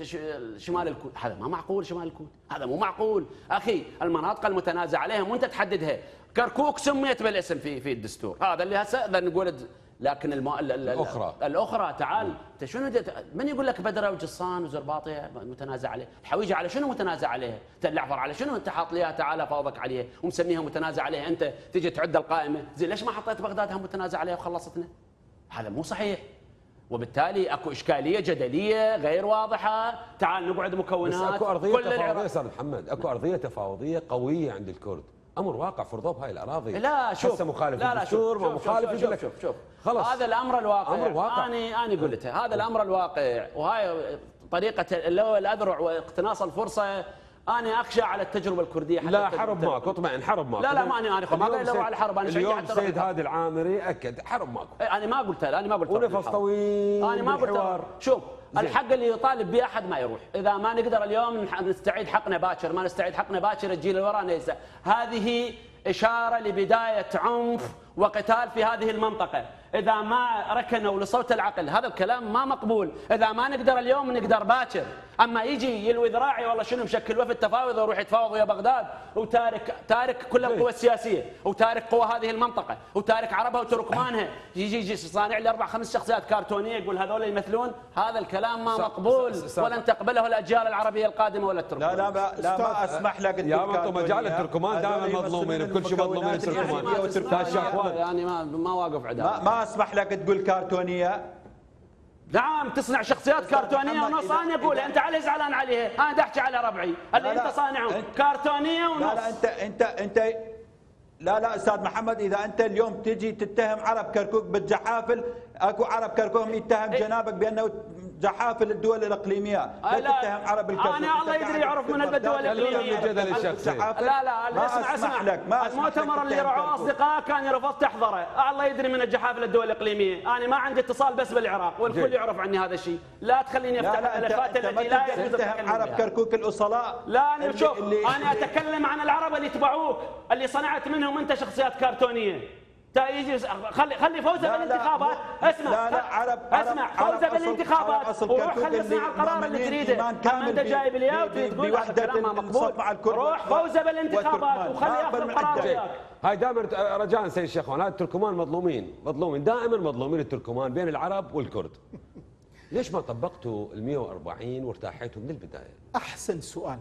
شمال الكوت. هذا ما معقول، شمال الكوت هذا مو معقول اخي. المناطق المتنازع عليها مو انت تحددها. كركوك سميت بالاسم في في الدستور، هذا اللي هسه نقول، لكن الم... الاخرى الاخرى تعال انت شنو من يقول لك بدره وجصان وزرباطه متنازع عليه؟ الحويجه على شنو متنازع عليها؟ تل عفر على شنو انت حاط ليها تعال فاوضك عليها ومسميها متنازع عليها؟ انت تجي تعد القائمه، زين ليش ما حطيت بغداد هم متنازع عليها وخلصتنا؟ هذا مو صحيح. وبالتالي اكو اشكاليه جدليه غير واضحه، تعال نقعد مكونات. بس اكو ارضيه تفاوضيه استاذ محمد، اكو ارضيه تفاوضيه قويه عند الكرد، امر واقع فرضوه بهاي الاراضي. لا شوف هسه مخالف لا لا للدستور ما مخالف، شوف شوف, شوف, شوف خلص هذا الامر الواقع. امر واقع انا انا قلتها، هذا الامر الواقع، وهاي طريقه الاذرع واقتناص الفرصه. انا اخشى على التجربه الكرديه. لا حرب ماكو، اطمئن حرب ماكو. لا لا ما انا انا ما قايل على الحرب، انا اليوم السيد هادي العامري اكد حرب ماكو. انا ما قلتها، انا ما قلت ونفس طويل انا ما قلت. شوف الحق اللي يطالب به احد ما يروح، اذا ما نقدر اليوم نستعيد حقنا باكر، ما نستعيد حقنا باكر الجيل اللي ورانا ينسى. هذه اشاره لبدايه عنف وقتال في هذه المنطقه، اذا ما ركنوا لصوت العقل هذا الكلام ما مقبول. اذا ما نقدر اليوم نقدر باكر، اما يجي يلوي ذراعي والله شنو مشكل وفد تفاوض ويروح يتفاوض ويا بغداد وتارك تارك كل القوى السياسيه وتارك قوى هذه المنطقه وتارك عربها وتركمانها، يجي يجي صانع لي اربع خمس شخصيات كرتونيه يقول هذول يمثلون، هذا الكلام ما مقبول ولن تقبله الاجيال العربيه القادمه ولا التركمان. لا لا لا ما اسمح لك يا انتم مجال التركمان دائما مظلومين بكل شيء مظلومين التركمان. يعني ما ما واقف عداله. ما, ما اسمح لك تقول كرتونيه. نعم تصنع شخصيات كرتونيه ونص، انا اقول انت علي زعلان عليها، انا دا احكي على ربعي اللي انت صانعهم كرتونيه ونص. لا لا انت انت انت لا لا استاذ محمد، اذا انت اليوم تجي تتهم عرب كركوك بالجحافل، اكو عرب كركوك يتهم جنابك بانه جحافل الدول الاقليميه، لا تتهم عرب الكركوك. انا الله يدري يعرف من الدول الاقليميه. لا لا اسمع اسمع المؤتمر اللي رعوه اصدقاء كان يرفض تحضره، الله يدري من الجحافل الدول الاقليميه، انا ما عندي اتصال بس بالعراق والكل يعرف عني هذا الشيء، لا تخليني افتح الملفات التي لا يجوز تتهم عرب كركوك الاصلاء. لا انا شوف انا اتكلم عن العرب اللي يتبعوك اللي صنعت منهم انت شخصيات كرتونيه. يجي خلي خلي فوزه بالانتخابات، اسمع لا لا عرب اسمع فوزه بالانتخابات وروح خلي يصنع القرار اللي تريده. اما انت جايب لي وتقول هذا الكلام ما مقبول، روح فوزه بالانتخابات وخلي ياخذ القرار وياك. هاي دائما رجاء سيد الشيخوان، هذا التركمان مظلومين مظلومين دائما مظلومين التركمان بين العرب والكرد. ليش ما طبقتوا ال مئة وأربعين وارتاحيتوا من البدايه؟ احسن سؤال.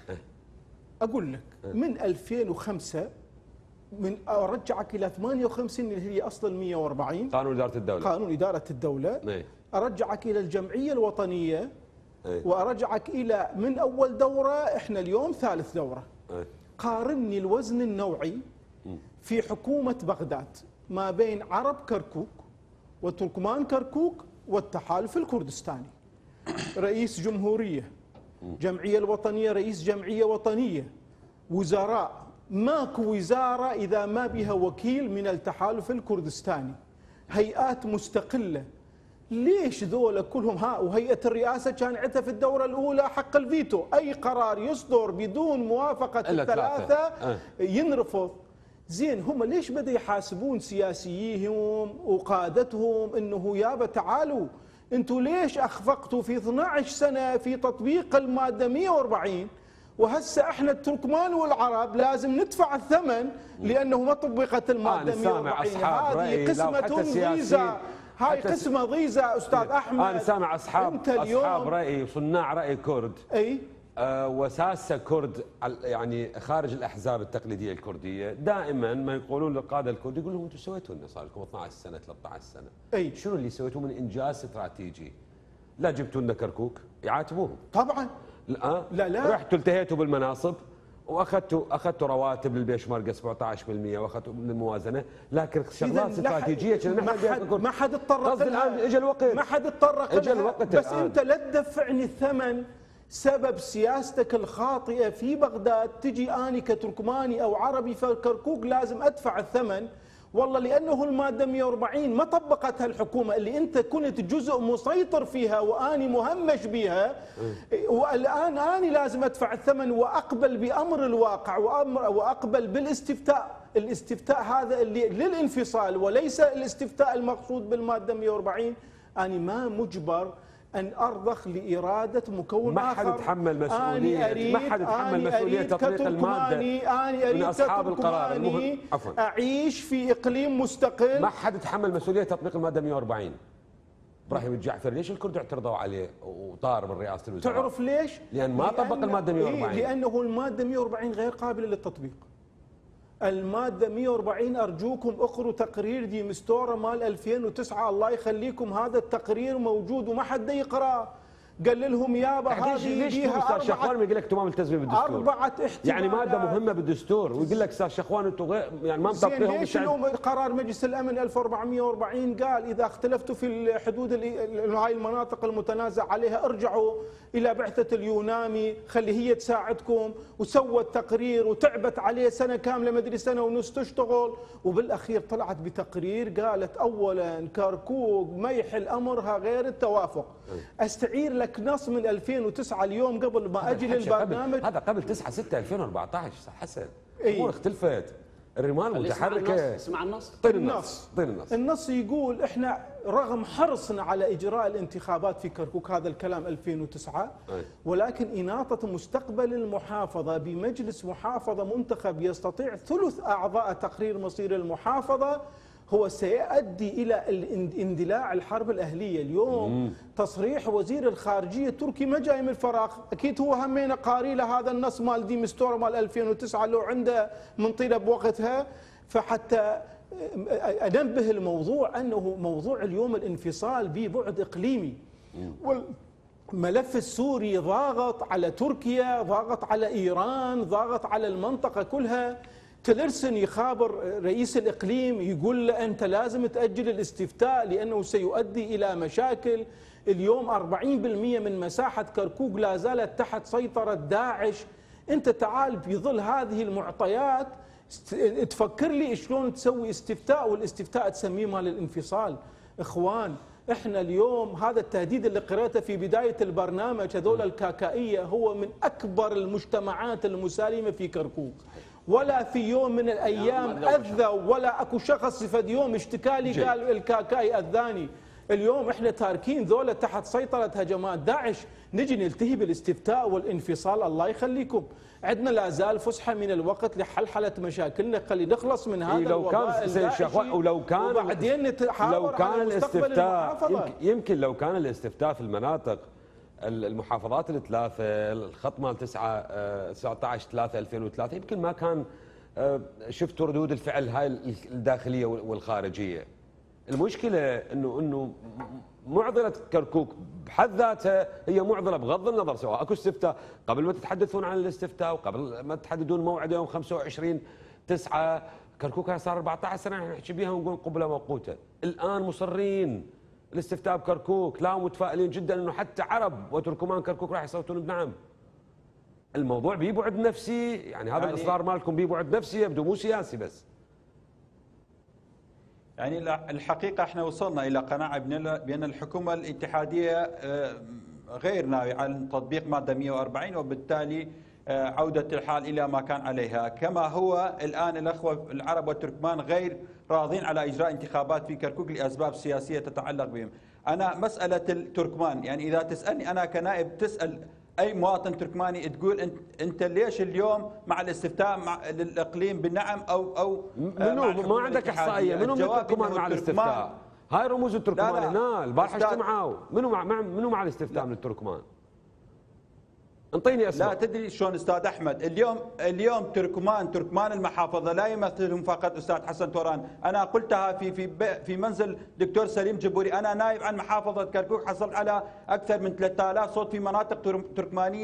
اقول لك من ألفين وخمسة من ارجعك الى ثمانية وخمسين اللي هي اصلا مئة وأربعين قانون اداره الدوله، قانون اداره الدوله. ايه. ارجعك الى الجمعيه الوطنيه. ايه. وارجعك الى من اول دوره، احنا اليوم ثالث دوره. ايه. قارني الوزن النوعي في حكومه بغداد ما بين عرب كركوك وتركمان كركوك والتحالف الكردستاني. رئيس جمهوريه، جمعيه الوطنيه رئيس جمعيه وطنيه، وزراء، ماكو وزارة إذا ما بها وكيل من التحالف الكردستاني، هيئات مستقلة. ليش ذولا كلهم ها؟ وهيئة الرئاسة كان عندها في الدورة الأولى حق الفيتو، أي قرار يصدر بدون موافقة الثلاثة أه. ينرفض. زين هم ليش بدأ يحاسبون سياسييهم وقادتهم إنه يابا تعالوا أنتوا ليش أخفقتوا في اثنتي عشرة سنة في تطبيق المادة مئة وأربعين، وهسه احنا التركمان والعرب لازم ندفع الثمن لانه ما طبقت الماده مئة وأربعين. هذه قسمه ضيزه، هاي قسمه ضيزه استاذ احمد. انا سامع اصحاب اصحاب راي وصناع راي كرد اي آه وساسه كرد يعني خارج الاحزاب التقليديه الكرديه، دائما ما يقولون للقاده الكرد يقول لهم انتم سويتوا لنا صار لكم اثنتي عشرة سنه ثلاثة عشر سنه، اي شنو اللي سويتوه من انجاز استراتيجي؟ لا جبتوا لنا كركوك يعاتبوهم طبعا. لا لا لا رحتوا التهيتوا بالمناصب واخذتوا اخذتوا رواتب للبيشمركه سبعة عشر بالمئة واخذتوا من الموازنه، لكن شغلات استراتيجيه كنا ما حد ما حد تطرق قصدي الان اجى الوقت، ما حد تطرق اجى الوقت بس الآن. انت لا تدفعني الثمن سبب سياستك الخاطئه في بغداد، تجي اني كتركماني او عربي في كركوك لازم ادفع الثمن. والله لانه الماده مئة وأربعين ما طبقتها الحكومه اللي انت كنت جزء مسيطر فيها واني مهمش بها، والان اني لازم ادفع الثمن واقبل بامر الواقع وامر واقبل بالاستفتاء، الاستفتاء هذا اللي للانفصال وليس الاستفتاء المقصود بالماده مئة وأربعين. اني ما مجبر ان ارضخ لاراده مكون ما اخر. حد يتحمل مسؤوليه، ما حد يتحمل مسؤوليه تطبيق الماده من اصحاب القرار. المهم عفوا اعيش في اقليم مستقل. ما حد يتحمل مسؤوليه تطبيق الماده مئة وأربعين. ابراهيم الجعفر ليش الكرد اعترضوا عليه وطار من رئاسه الوزراء؟ تعرف ليش؟ لان ما طبق الماده مئة وأربعين. لانه الماده مئة وأربعين غير قابله للتطبيق. الماده مئة وأربعين ارجوكم اقروا تقرير دي مستوره مال ألفين وتسعة، الله يخليكم هذا التقرير موجود وما حد يقراه. قال لهم يابا هذه ليش فيها استاذ شخوان يقول لك انتم ما ملتزمين بالدستور؟ اربعه احتمالات، يعني ماده مهمه بالدستور ويقول لك استاذ شخوان انتم غير يعني ما مطبقينهم. ليش اليوم قرار مجلس الامن ألف وأربعمئة وأربعين قال اذا اختلفتوا في الحدود هاي المناطق المتنازع عليها ارجعوا الى بعثه اليونامي خلي هي تساعدكم، وسوت تقرير وتعبت عليه سنه كامله مدري سنه ونص تشتغل، وبالاخير طلعت بتقرير قالت اولا كركوك ما يحل امرها غير التوافق. استعير لك نص من ألفين وتسعة اليوم قبل ما اجي للبرنامج. هذا قبل تسعة ستة ألفين وأربعطعش استاذ حسن. إيه؟ الامور اختلفت، الرمال متحركه. اسمع النص. طين النص طين النص النص يقول احنا رغم حرصنا على اجراء الانتخابات في كركوك، هذا الكلام ألفين وتسعة، ولكن اناطه مستقبل المحافظه بمجلس محافظه منتخب يستطيع ثلث اعضاء تقرير مصير المحافظه هو سيؤدي الى اندلاع الحرب الاهليه. اليوم مم. تصريح وزير الخارجيه التركي ما جاي من الفراغ، اكيد هو همينا قاري له هذا النص مال دي مستوره مال ألفين وتسعة لو عنده من طيله بوقتها. فحتى انبه الموضوع انه موضوع اليوم الانفصال به بعد اقليمي، والملف السوري ضاغط على تركيا، ضاغط على ايران، ضاغط على المنطقه كلها. تلرسن يخابر رئيس الإقليم يقول له أنت لازم تأجل الاستفتاء لأنه سيؤدي إلى مشاكل. اليوم أربعين بالمئة من مساحة كركوك لا زالت تحت سيطرة داعش. أنت تعال في ظل هذه المعطيات تفكر لي شلون تسوي استفتاء، والاستفتاء تسميه مال الانفصال. إخوان احنا اليوم هذا التهديد اللي قرأته في بداية البرنامج هذول الكاكائية هو من أكبر المجتمعات المسالمة في كركوك، ولا في يوم من الايام اذى ولا اكو شخص فد يوم اشتكى لي قال الكاكاي اذاني. اليوم احنا تاركين ذولا تحت سيطره هجمات داعش، نجي نلتهي بالاستفتاء والانفصال. الله يخليكم عندنا لا زال فسحه من الوقت لحلحله مشاكلنا، خلي نخلص من هذا لو الوباء الداعشي. ولو كان وبعدين نتحاور على مستقبل المحافظه. يمكن, يمكن لو كان الاستفتاء في المناطق المحافظات الثلاثه، الخط مال تسعة تسعة عشر ثلاثة ألفين وثلاثة، يمكن ما كان شفتوا ردود الفعل هاي الداخليه والخارجيه. المشكله انه انه معضله كركوك بحد ذاتها هي معضله بغض النظر سواء اكو استفتاء، قبل ما تتحدثون عن الاستفتاء وقبل ما تحددون موعد يوم خمسة وعشرين تسعة، كركوك صار أربعطعش سنه احنا نحكي بها ونقول قبله موقوته. الان مصرين الاستفتاء بكركوك، لا متفائلين جدا انه حتى عرب وتركمان كركوك راح يصوتون بنعم. الموضوع بيه بعد نفسي، يعني هذا يعني الاصرار مالكم بيه بعد نفسي يبدو مو سياسي بس. يعني الحقيقه احنا وصلنا الى قناعه بان الحكومه الاتحاديه غير ناويه عن تطبيق ماده مئة وأربعين، وبالتالي عوده الحال الى ما كان عليها، كما هو الان الاخوه العرب والتركمان غير راضين على اجراء انتخابات في كركوك لاسباب سياسيه تتعلق بهم. انا مساله التركمان، يعني اذا تسالني انا كنائب، تسال اي مواطن تركماني تقول انت انت ليش اليوم مع الاستفتاء مع للاقليم بالنعم او او منو ما عندك احصائيه منو من التركمان مع الاستفتاء؟ هاي رموز التركمان هنا البارحه اجتمعوا، منو مع منو مع الاستفتاء من التركمان؟ انطيني اسماء. لا تدري شلون استاذ احمد، اليوم اليوم تركمان تركمان المحافظه لا يمثلهم فقط استاذ حسن توران، انا قلتها في في في منزل دكتور سليم جبوري، انا نائب عن محافظه كركوك، حصلت على اكثر من ثلاثة آلاف صوت في مناطق تركمانيه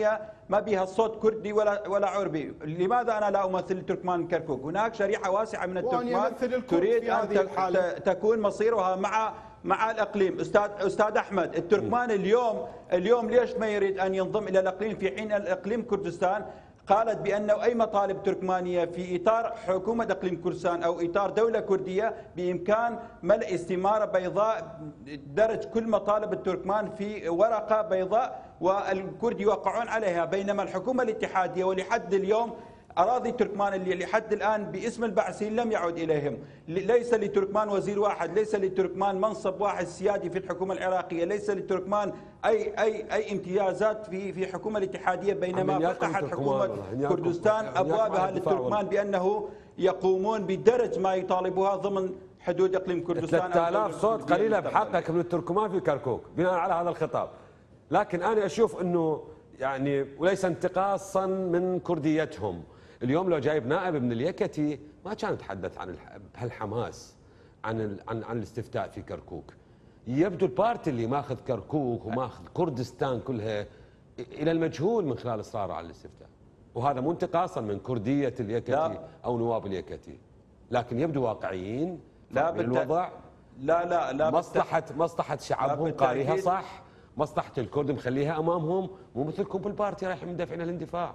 ما بها صوت كردي ولا ولا عربي. لماذا انا لا امثل تركمان كركوك؟ هناك شريحه واسعه من التركمان تريد ان تكون مصيرها مع مع الاقليم. استاذ استاذ احمد، التركمان اليوم اليوم ليش ما يريد ان ينضم الى الاقليم في حين الاقليم كردستان قالت بأنه أي مطالب تركمانية في إطار حكومة إقليم كردستان أو إطار دولة كردية بإمكان ملء استمارة بيضاء درج كل مطالب التركمان في ورقة بيضاء والكرد يوقعون عليها، بينما الحكومة الاتحادية ولحد اليوم أراضي تركمان اللي لحد الآن باسم البعثيين لم يعد إليهم. ليس لتركمان وزير واحد، ليس لتركمان منصب واحد سيادي في الحكومة العراقية، ليس لتركمان أي أي أي امتيازات في في الحكومة الاتحادية، بينما فتحت حكومة كردستان أبوابها للتركمان بأنه يقومون بدرج ما يطالبها ضمن حدود إقليم كردستان. ثلاثة آلاف صوت قليلة بحقك من التركمان في كركوك بناء على هذا الخطاب، لكن أنا أشوف أنه يعني وليس انتقاصا من كرديتهم. اليوم لو جايب نائب من اليكتي ما كان يتحدث عن هالحماس عن عن عن الاستفتاء في كركوك. يبدو البارتي اللي ماخذ كركوك وماخذ كردستان كلها الى المجهول من خلال اصراره على الاستفتاء، وهذا مو انتقاصا من كرديه اليكتي لا. او نواب اليكتي، لكن يبدو واقعيين لا بالوضع. لا لا لا مصلحه مصلحه شعبهم قاريها صح، مصلحه الكرد مخليها امامهم، مو مثلكم بالبارتي رايحين مدافعين الاندفاع.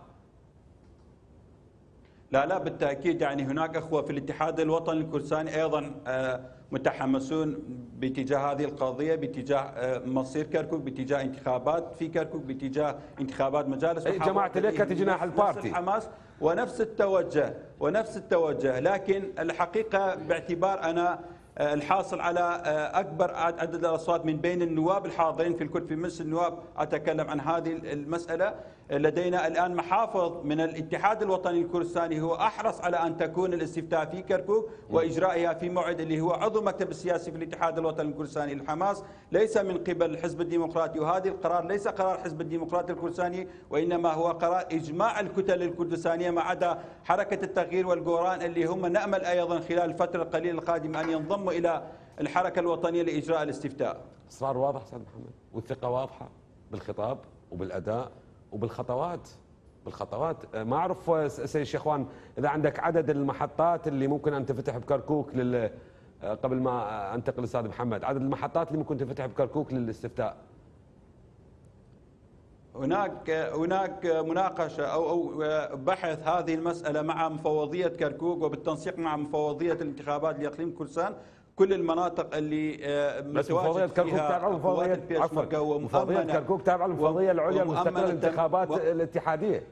لا لا بالتأكيد، يعني هناك أخوة في الاتحاد الوطني الكردستاني أيضا متحمسون باتجاه هذه القضية، باتجاه مصير كركوك، باتجاه انتخابات في كركوك، باتجاه انتخابات مجالس جماعة اليكتي جناح البارتي، نفس الحماس ونفس التوجه ونفس التوجه. لكن الحقيقة باعتبار أنا الحاصل على أكبر عدد الأصوات من بين النواب الحاضرين في الكرد في مجلس النواب، أتكلم عن هذه المسألة. لدينا الآن محافظ من الاتحاد الوطني الكردستاني هو أحرص على أن تكون الاستفتاء في كركوك وإجرائها في موعد، اللي هو عضو المكتب السياسي في الاتحاد الوطني الكردستاني. الحماس ليس من قبل الحزب الديمقراطي، وهذا القرار ليس قرار الحزب الديمقراطي الكردستاني، وإنما هو قرار إجماع الكتل الكردستانية ما عدا حركة التغيير والجوران، اللي هم نأمل أيضا خلال الفترة القليلة القادمة أن ينضموا إلى الحركة الوطنية لإجراء الاستفتاء. إصرار واضح أستاذ محمد، والثقة واضحة بالخطاب وبالأداء وبالخطوات. بالخطوات ما أعرف سيد شيخوان إذا عندك عدد المحطات اللي ممكن أن تفتح بكركوك لل قبل ما أنتقل أستاذ محمد، عدد المحطات اللي ممكن تفتح بكركوك للاستفتاء. هناك هناك مناقشه او او بحث هذه المساله مع مفوضيه كركوك وبالتنسيق مع مفوضيه الانتخابات لاقليم كردستان. كل المناطق اللي متواجد فيها مفوضيه عفوا مفوضيه كركوك تابعه للمفوضيه العليا المستقله للانتخابات و... الاتحاديه.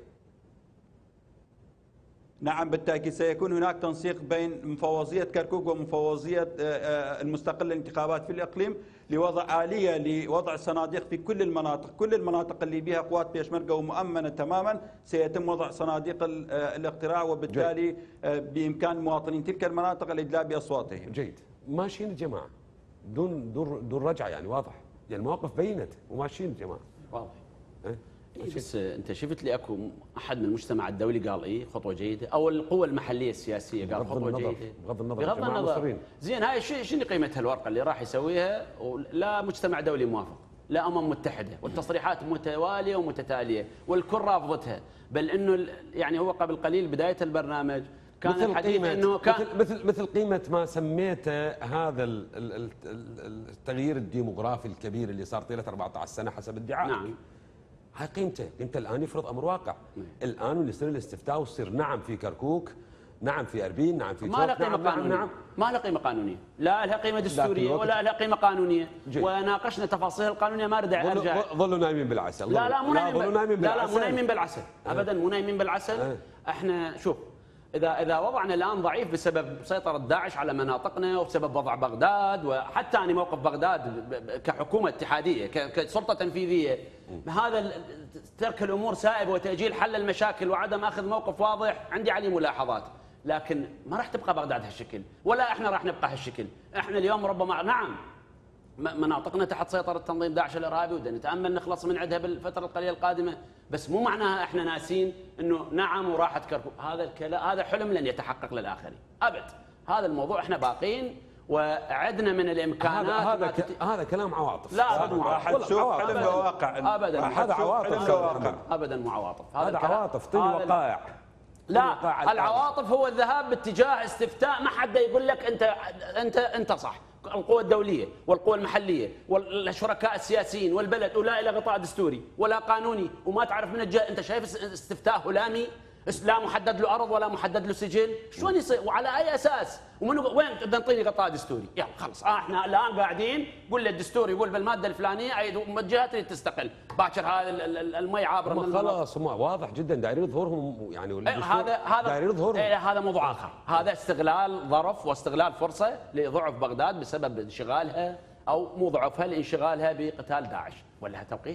نعم بالتأكيد سيكون هناك تنسيق بين مفوضية كركوك ومفوضية المستقلة للانتخابات في الإقليم لوضع آلية لوضع صناديق في كل المناطق. كل المناطق اللي بها قوات بيشمركة ومؤمنة تماما سيتم وضع صناديق الاقتراع، وبالتالي بإمكان مواطنين تلك المناطق الإدلاء بأصواتهم. جيد. ماشيين الجماعة دون دون دون رجعة، يعني واضح، يعني المواقف بينت وماشيين الجماعة واضح. إيه؟ إيه بس انت شفت لي اكو احد من المجتمع الدولي قال ايه خطوه جيده، او القوى المحليه السياسيه قال خطوه جيده؟ بغض النظر بغض النظر زين، هاي شنو قيمتها الورقه اللي راح يسويها؟ لا مجتمع دولي موافق، لا امم متحده، والتصريحات متواليه ومتتاليه والكل رافضتها، بل انه يعني هو قبل قليل بدايه البرنامج كان الحديث انه كان مثل مثل مثل قيمه ما سميته هذا التغيير الديموغرافي الكبير اللي صار طيله أربعة عشر سنه حسب ادعاء. نعم. هاي قيمته، قيمته الان يفرض امر واقع. الان يصير الاستفتاء ويصير نعم في كركوك، نعم في اربيل، نعم في ما لها قيمه نعم قانونيه. نعم ما لها قيمه قانونيه، لا لها قيمه دستوريه ولا لها قيمه قانونيه. جي. وناقشنا تفاصيل القانونيه ما اريد ارجع. ظلوا نايمين بالعسل. لا لا مو نايمين لا لا مو نايمين بالعسل ابدا، مو نايمين بالعسل. أه. احنا شوف اذا اذا وضعنا الان ضعيف بسبب سيطره داعش على مناطقنا وبسبب وضع بغداد، وحتى يعني موقف بغداد كحكومه اتحاديه كسلطه تنفيذيه، هذا ترك الامور سائبه وتاجيل حل المشاكل وعدم اخذ موقف واضح عندي عليه ملاحظات، لكن ما راح تبقى بغداد هالشكل ولا احنا راح نبقى هالشكل. احنا اليوم ربما نعم مناطقنا تحت سيطره تنظيم داعش الارهابي ودنا نتامل نخلص من عندها بالفتره القليله القادمه، بس مو معناها احنا ناسين انه نعم وراحت كركوك، هذا الكلام هذا حلم لن يتحقق للاخرين ابد. هذا الموضوع احنا باقين وعدنا من الامكانات. هذا هذا هذا كلام عواطف. لا ابدا واحد شوف حلم وواقع. ابدا هذا عواطف. ابدا مو عواطف. هذا عواطف طي وقائع. لا العواطف هو الذهاب باتجاه استفتاء، ما حد يقول لك انت انت انت صح. القوى الدوليه والقوى المحليه والشركاء السياسيين والبلد ولا الى غطاء دستوري ولا قانوني وما تعرف من الجهه. انت شايف استفتاء هلامي لا محدد له ارض ولا محدد له سجل، شلون يصير وعلى اي اساس؟ ومن وين بدنا نعطيني غطاء دستوري؟ يلا خلص آه احنا الان قاعدين قول لي الدستور يقول بالماده الفلانيه اي الجهه تريد تستقل، باكر هذا المي عابره من خلاص واضح جدا دايرين يظهرهم يعني هذا هذا دايرين يظهرهم. ايه هذا موضوع اخر، هذا استغلال ظرف واستغلال فرصه لضعف بغداد بسبب انشغالها او مو ضعفها لانشغالها بقتال داعش. ولا توقيت؟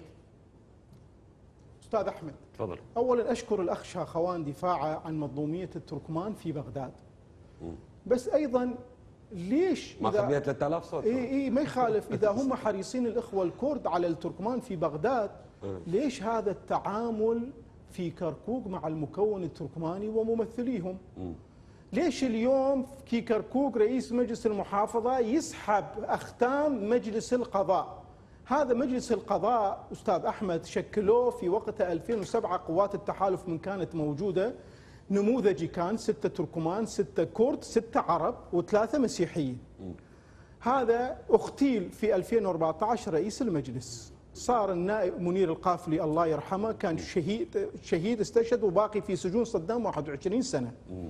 استاذ احمد تفضل. اولا اشكر الاخ شاخوان دفاعه عن منظوميه التركمان في بغداد. بس ايضا ليش ما خبيت ثلاثة آلاف صوت؟ اي اي ما يخالف اذا هم حريصين الاخوه الكرد على التركمان في بغداد، ليش هذا التعامل في كركوك مع المكون التركماني وممثليهم؟ ليش اليوم في كركوك رئيس مجلس المحافظه يسحب اختام مجلس القضاء؟ هذا مجلس القضاء أستاذ أحمد شكلوه في وقت ألفين وسبعة قوات التحالف من كانت موجودة، نموذجي كان ستة تركمان ستة كرد ستة عرب وثلاثة مسيحيين. هذا اغتيل في ألفين وأربعة عشر رئيس المجلس، صار النائب منير القافلي الله يرحمه كان شهيد شهيد استشهد وباقي في سجون صدام واحد وعشرين سنة.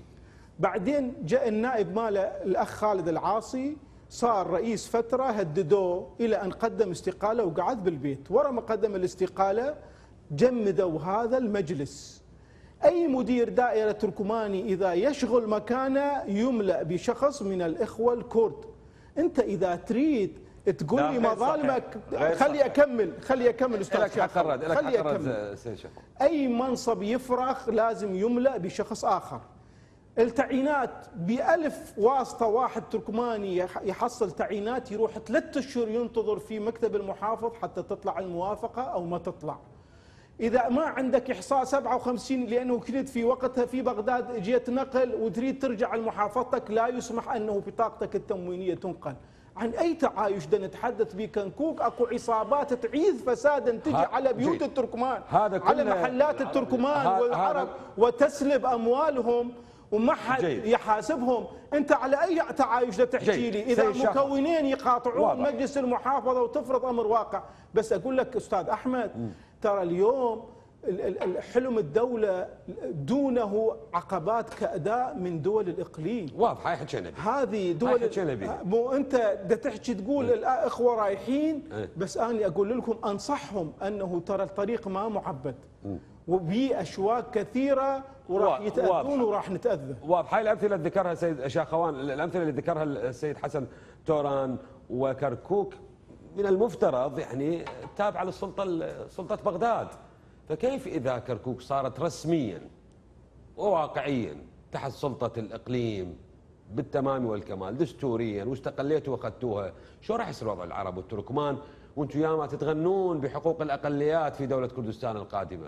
بعدين جاء النائب ماله الأخ خالد العاصي صار رئيس فترة، هددوه إلى أن قدم استقالة وقعد بالبيت. ورا ما قدم الاستقالة جمدوا هذا المجلس. أي مدير دائرة تركماني إذا يشغل مكانه يملأ بشخص من الإخوة الكرد. أنت إذا تريد تقول لي مظالمك، خلي أكمل خلي أكمل أستاذ شاخ، خلي أكمل. أي منصب يفرخ لازم يملأ بشخص آخر. التعيينات بألف واسطة واحد تركماني يحصل تعيينات يروح ثلاثة أشهر ينتظر في مكتب المحافظ حتى تطلع الموافقة أو ما تطلع. إذا ما عندك إحصاء سبعة وخمسين لأنه كنت في وقتها في بغداد جيت نقل وتريد ترجع لمحافظتك لا يسمح أنه بطاقتك التموينية تنقل. عن أي تعايش بدنا نتحدث بكنكوك؟ اكو عصابات تعيث فسادا تجي على بيوت التركمان، على محلات التركمان والعرب وتسلب أموالهم وما حد يحاسبهم. انت على اي تعايش تحكي لي اذا مكونين يقاطعون مجلس المحافظه وتفرض امر واقع؟ بس اقول لك استاذ احمد ترى اليوم حلم الدوله دونه عقبات كاداء من دول الاقليم. واضح هاي حكينا بها. هذه دول مو انت بدك تحكي تقول الاخوه رايحين، بس انا اقول لكم انصحهم انه ترى الطريق ما معبد وبي اشواك كثيره وراح يتاذون وراح نتاذى. واضح. هاي الامثله اللي ذكرها السيد شاخوان، الامثله اللي ذكرها السيد حسن توران وكركوك من المفترض يعني تابعه للسلطه سلطه بغداد. فكيف اذا كركوك صارت رسميا وواقعيا تحت سلطه الاقليم بالتمام والكمال دستوريا واستقليتوا واخذتوها، شو راح يصير وضع العرب والتركمان وانتم ياما تتغنون بحقوق الاقليات في دوله كردستان القادمه؟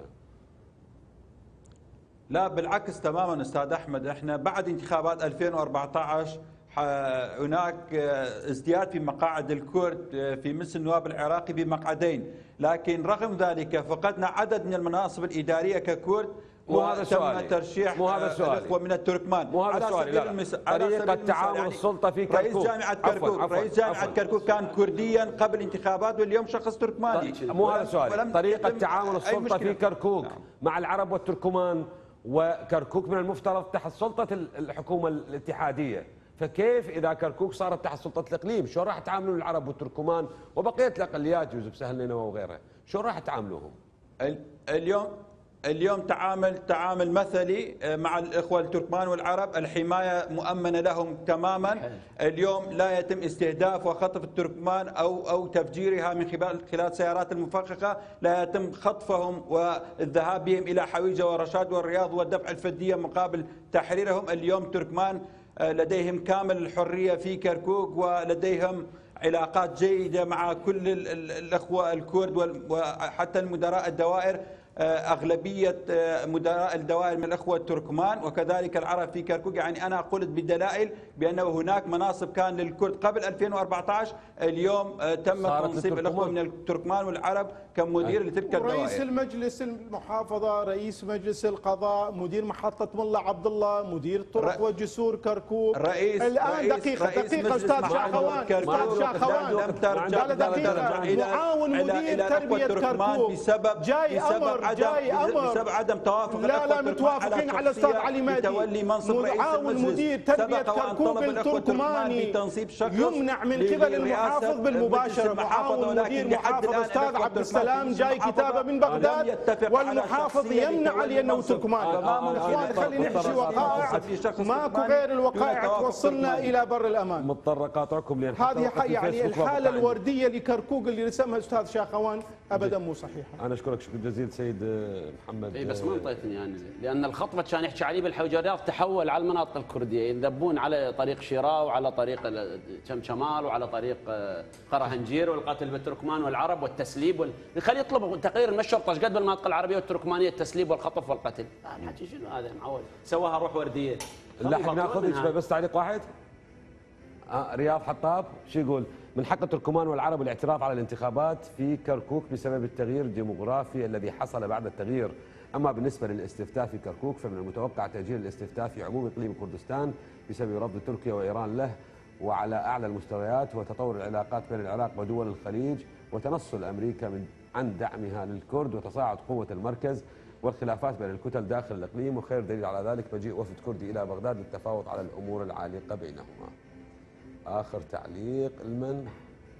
لا بالعكس تماما استاذ احمد، احنا بعد انتخابات ألفين وأربعة عشر هناك ازدياد في مقاعد الكرد في مجلس النواب العراقي بمقعدين، لكن رغم ذلك فقدنا عدد من المناصب الاداريه ككرد. مو هذا سؤالي. ترشيح مو هذا سؤالي. الاخوه من التركمان. مو هذا سؤالي. لا المس... طريقه تعامل يعني السلطه في كركوك. رئيس جامعه كركوك عفواً. رئيس جامعه عفواً. كركوك كان كرديا قبل انتخابات واليوم شخص تركماني. مو هذا سؤالي. طريقه تعامل السلطه في كركوك نعم. مع العرب والتركمان، وكركوك من المفترض تحت سلطه الحكومه الاتحاديه، فكيف اذا كركوك صارت تحت سلطه الاقليم شو راح تعاملون العرب والتركمان وبقيه الاقليات يوسف سهل نينوى وغيرها؟ شو راح تعاملوهم؟ اليوم اليوم تعامل تعامل مثلي مع الاخوه التركمان والعرب، الحمايه مؤمنه لهم تماما. اليوم لا يتم استهداف وخطف التركمان او او تفجيرها من خلال خلال سيارات المفخخه، لا يتم خطفهم والذهاب بهم الى حويجه ورشاد والرياض ودفع الفديه مقابل تحريرهم. اليوم تركمان لديهم كامل الحريه في كركوك ولديهم علاقات جيده مع كل الاخوه الكرد وحتى المدراء الدوائر. أغلبية مدراء الدوائر من الأخوة التركمان وكذلك العرب في كركوك. يعني أنا قلت بدلائل بأنه هناك مناصب كان للكرد قبل ألفين وأربعة عشر، اليوم تم تنصيب الأخوة من التركمان والعرب كمدير لتلك الدوائر. رئيس المجلس المحافظة، رئيس مجلس القضاء، مدير محطة ملا عبد الله، مدير طرق وجسور كركوك. رئيس الآن رئيس دقيقة رئيس دقيقة أستاذ شاخوان، أستاذ شاخوان لم ترجع معاون مدير تربية كركوك بسبب جاي بسبب أمر عدم جاي أمر بسبب عدم توافق لا لا متوافقين على أستاذ علي مهدي تولي منصب رئيس معاون المجلس. مدير تربية سبق وأن كركوك طلب الأخوة التركماني بتنصيب شخص يمنع من قبل المحافظ بالمباشرة. معاون مدير محافظ أستاذ عبد السلام جاي كتابة من بغداد والمحافظ يمنع لأنه تركماني. إخوان خلينا نحكي وقائع، ماكو غير الوقائع توصلنا إلى بر الأمان. مضطر اقاطعكم لان هذه يعني الحالة الوردية لكركوك اللي رسمها أستاذ شاخوان أبدا مو صحيحة. انا اشكرك شكرا جزيلا سيد محمد. اي بس ما انطيتني انا، لان الخطبه كان يحكي عليه بالحجريات تحول على المناطق الكرديه، يذبون على طريق شيراء وعلى طريق شمشمال وعلى طريق قرهنجير والقتل بالتركمان والعرب والتسليب وال... خليه يطلبوا تقرير من الشرطه ايش قد بالمناطق العربيه والتركمانيه التسليب والخطف والقتل. الحكي شنو هذا معول؟ سواها روح ورديه. لا ناخذ بس تعليق واحد. آه رياض حطاب شو يقول؟ من حق التركمان والعرب الاعتراف على الانتخابات في كركوك بسبب التغيير الديموغرافي الذي حصل بعد التغيير. أما بالنسبة للاستفتاء في كركوك فمن المتوقع تأجيل الاستفتاء في عموم إقليم كردستان بسبب رفض تركيا وإيران له وعلى أعلى المستويات وتطور العلاقات بين العراق ودول الخليج وتنصل أمريكا من عن دعمها للكرد وتصاعد قوة المركز والخلافات بين الكتل داخل الإقليم. وخير دليل على ذلك مجيء وفد كردي إلى بغداد للتفاوض على الأمور العالقة بينهما. آخر تعليق المن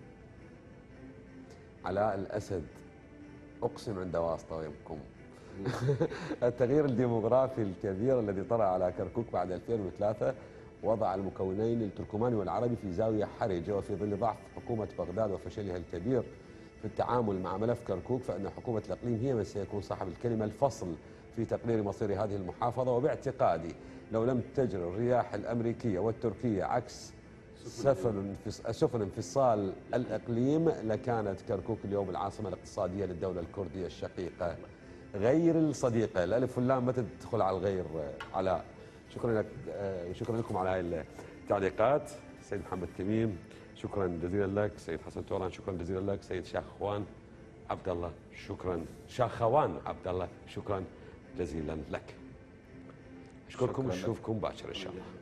علاء الأسد أقسم عند واسطة ويمكم. التغيير الديموغرافي الكبير الذي طرأ على كركوك بعد ألفين وثلاثة وضع المكونين التركماني والعربي في زاوية حرجة، وفي ظل ضعف حكومة بغداد وفشلها الكبير في التعامل مع ملف كركوك فإن حكومة الإقليم هي من سيكون صاحب الكلمة الفصل في تقرير مصير هذه المحافظة. وباعتقادي لو لم تجري الرياح الأمريكية والتركية عكس سفن سفن انفصال الإقليم لكانت كركوك اليوم العاصمة الاقتصادية للدولة الكردية الشقيقة. غير الصديقة الألف واللام ما تدخل على الغير. علاء شكرا لك، شكرا لكم على هاي التعليقات. سيد محمد تميم شكرا جزيلا لك. سيد حسن توران شكرا جزيلا لك. سيد شاخوان عبد الله شكرا شاخوان عبد الله شكرا جزيلا لك. اشكركم ونشوفكم باكر ان شاء الله.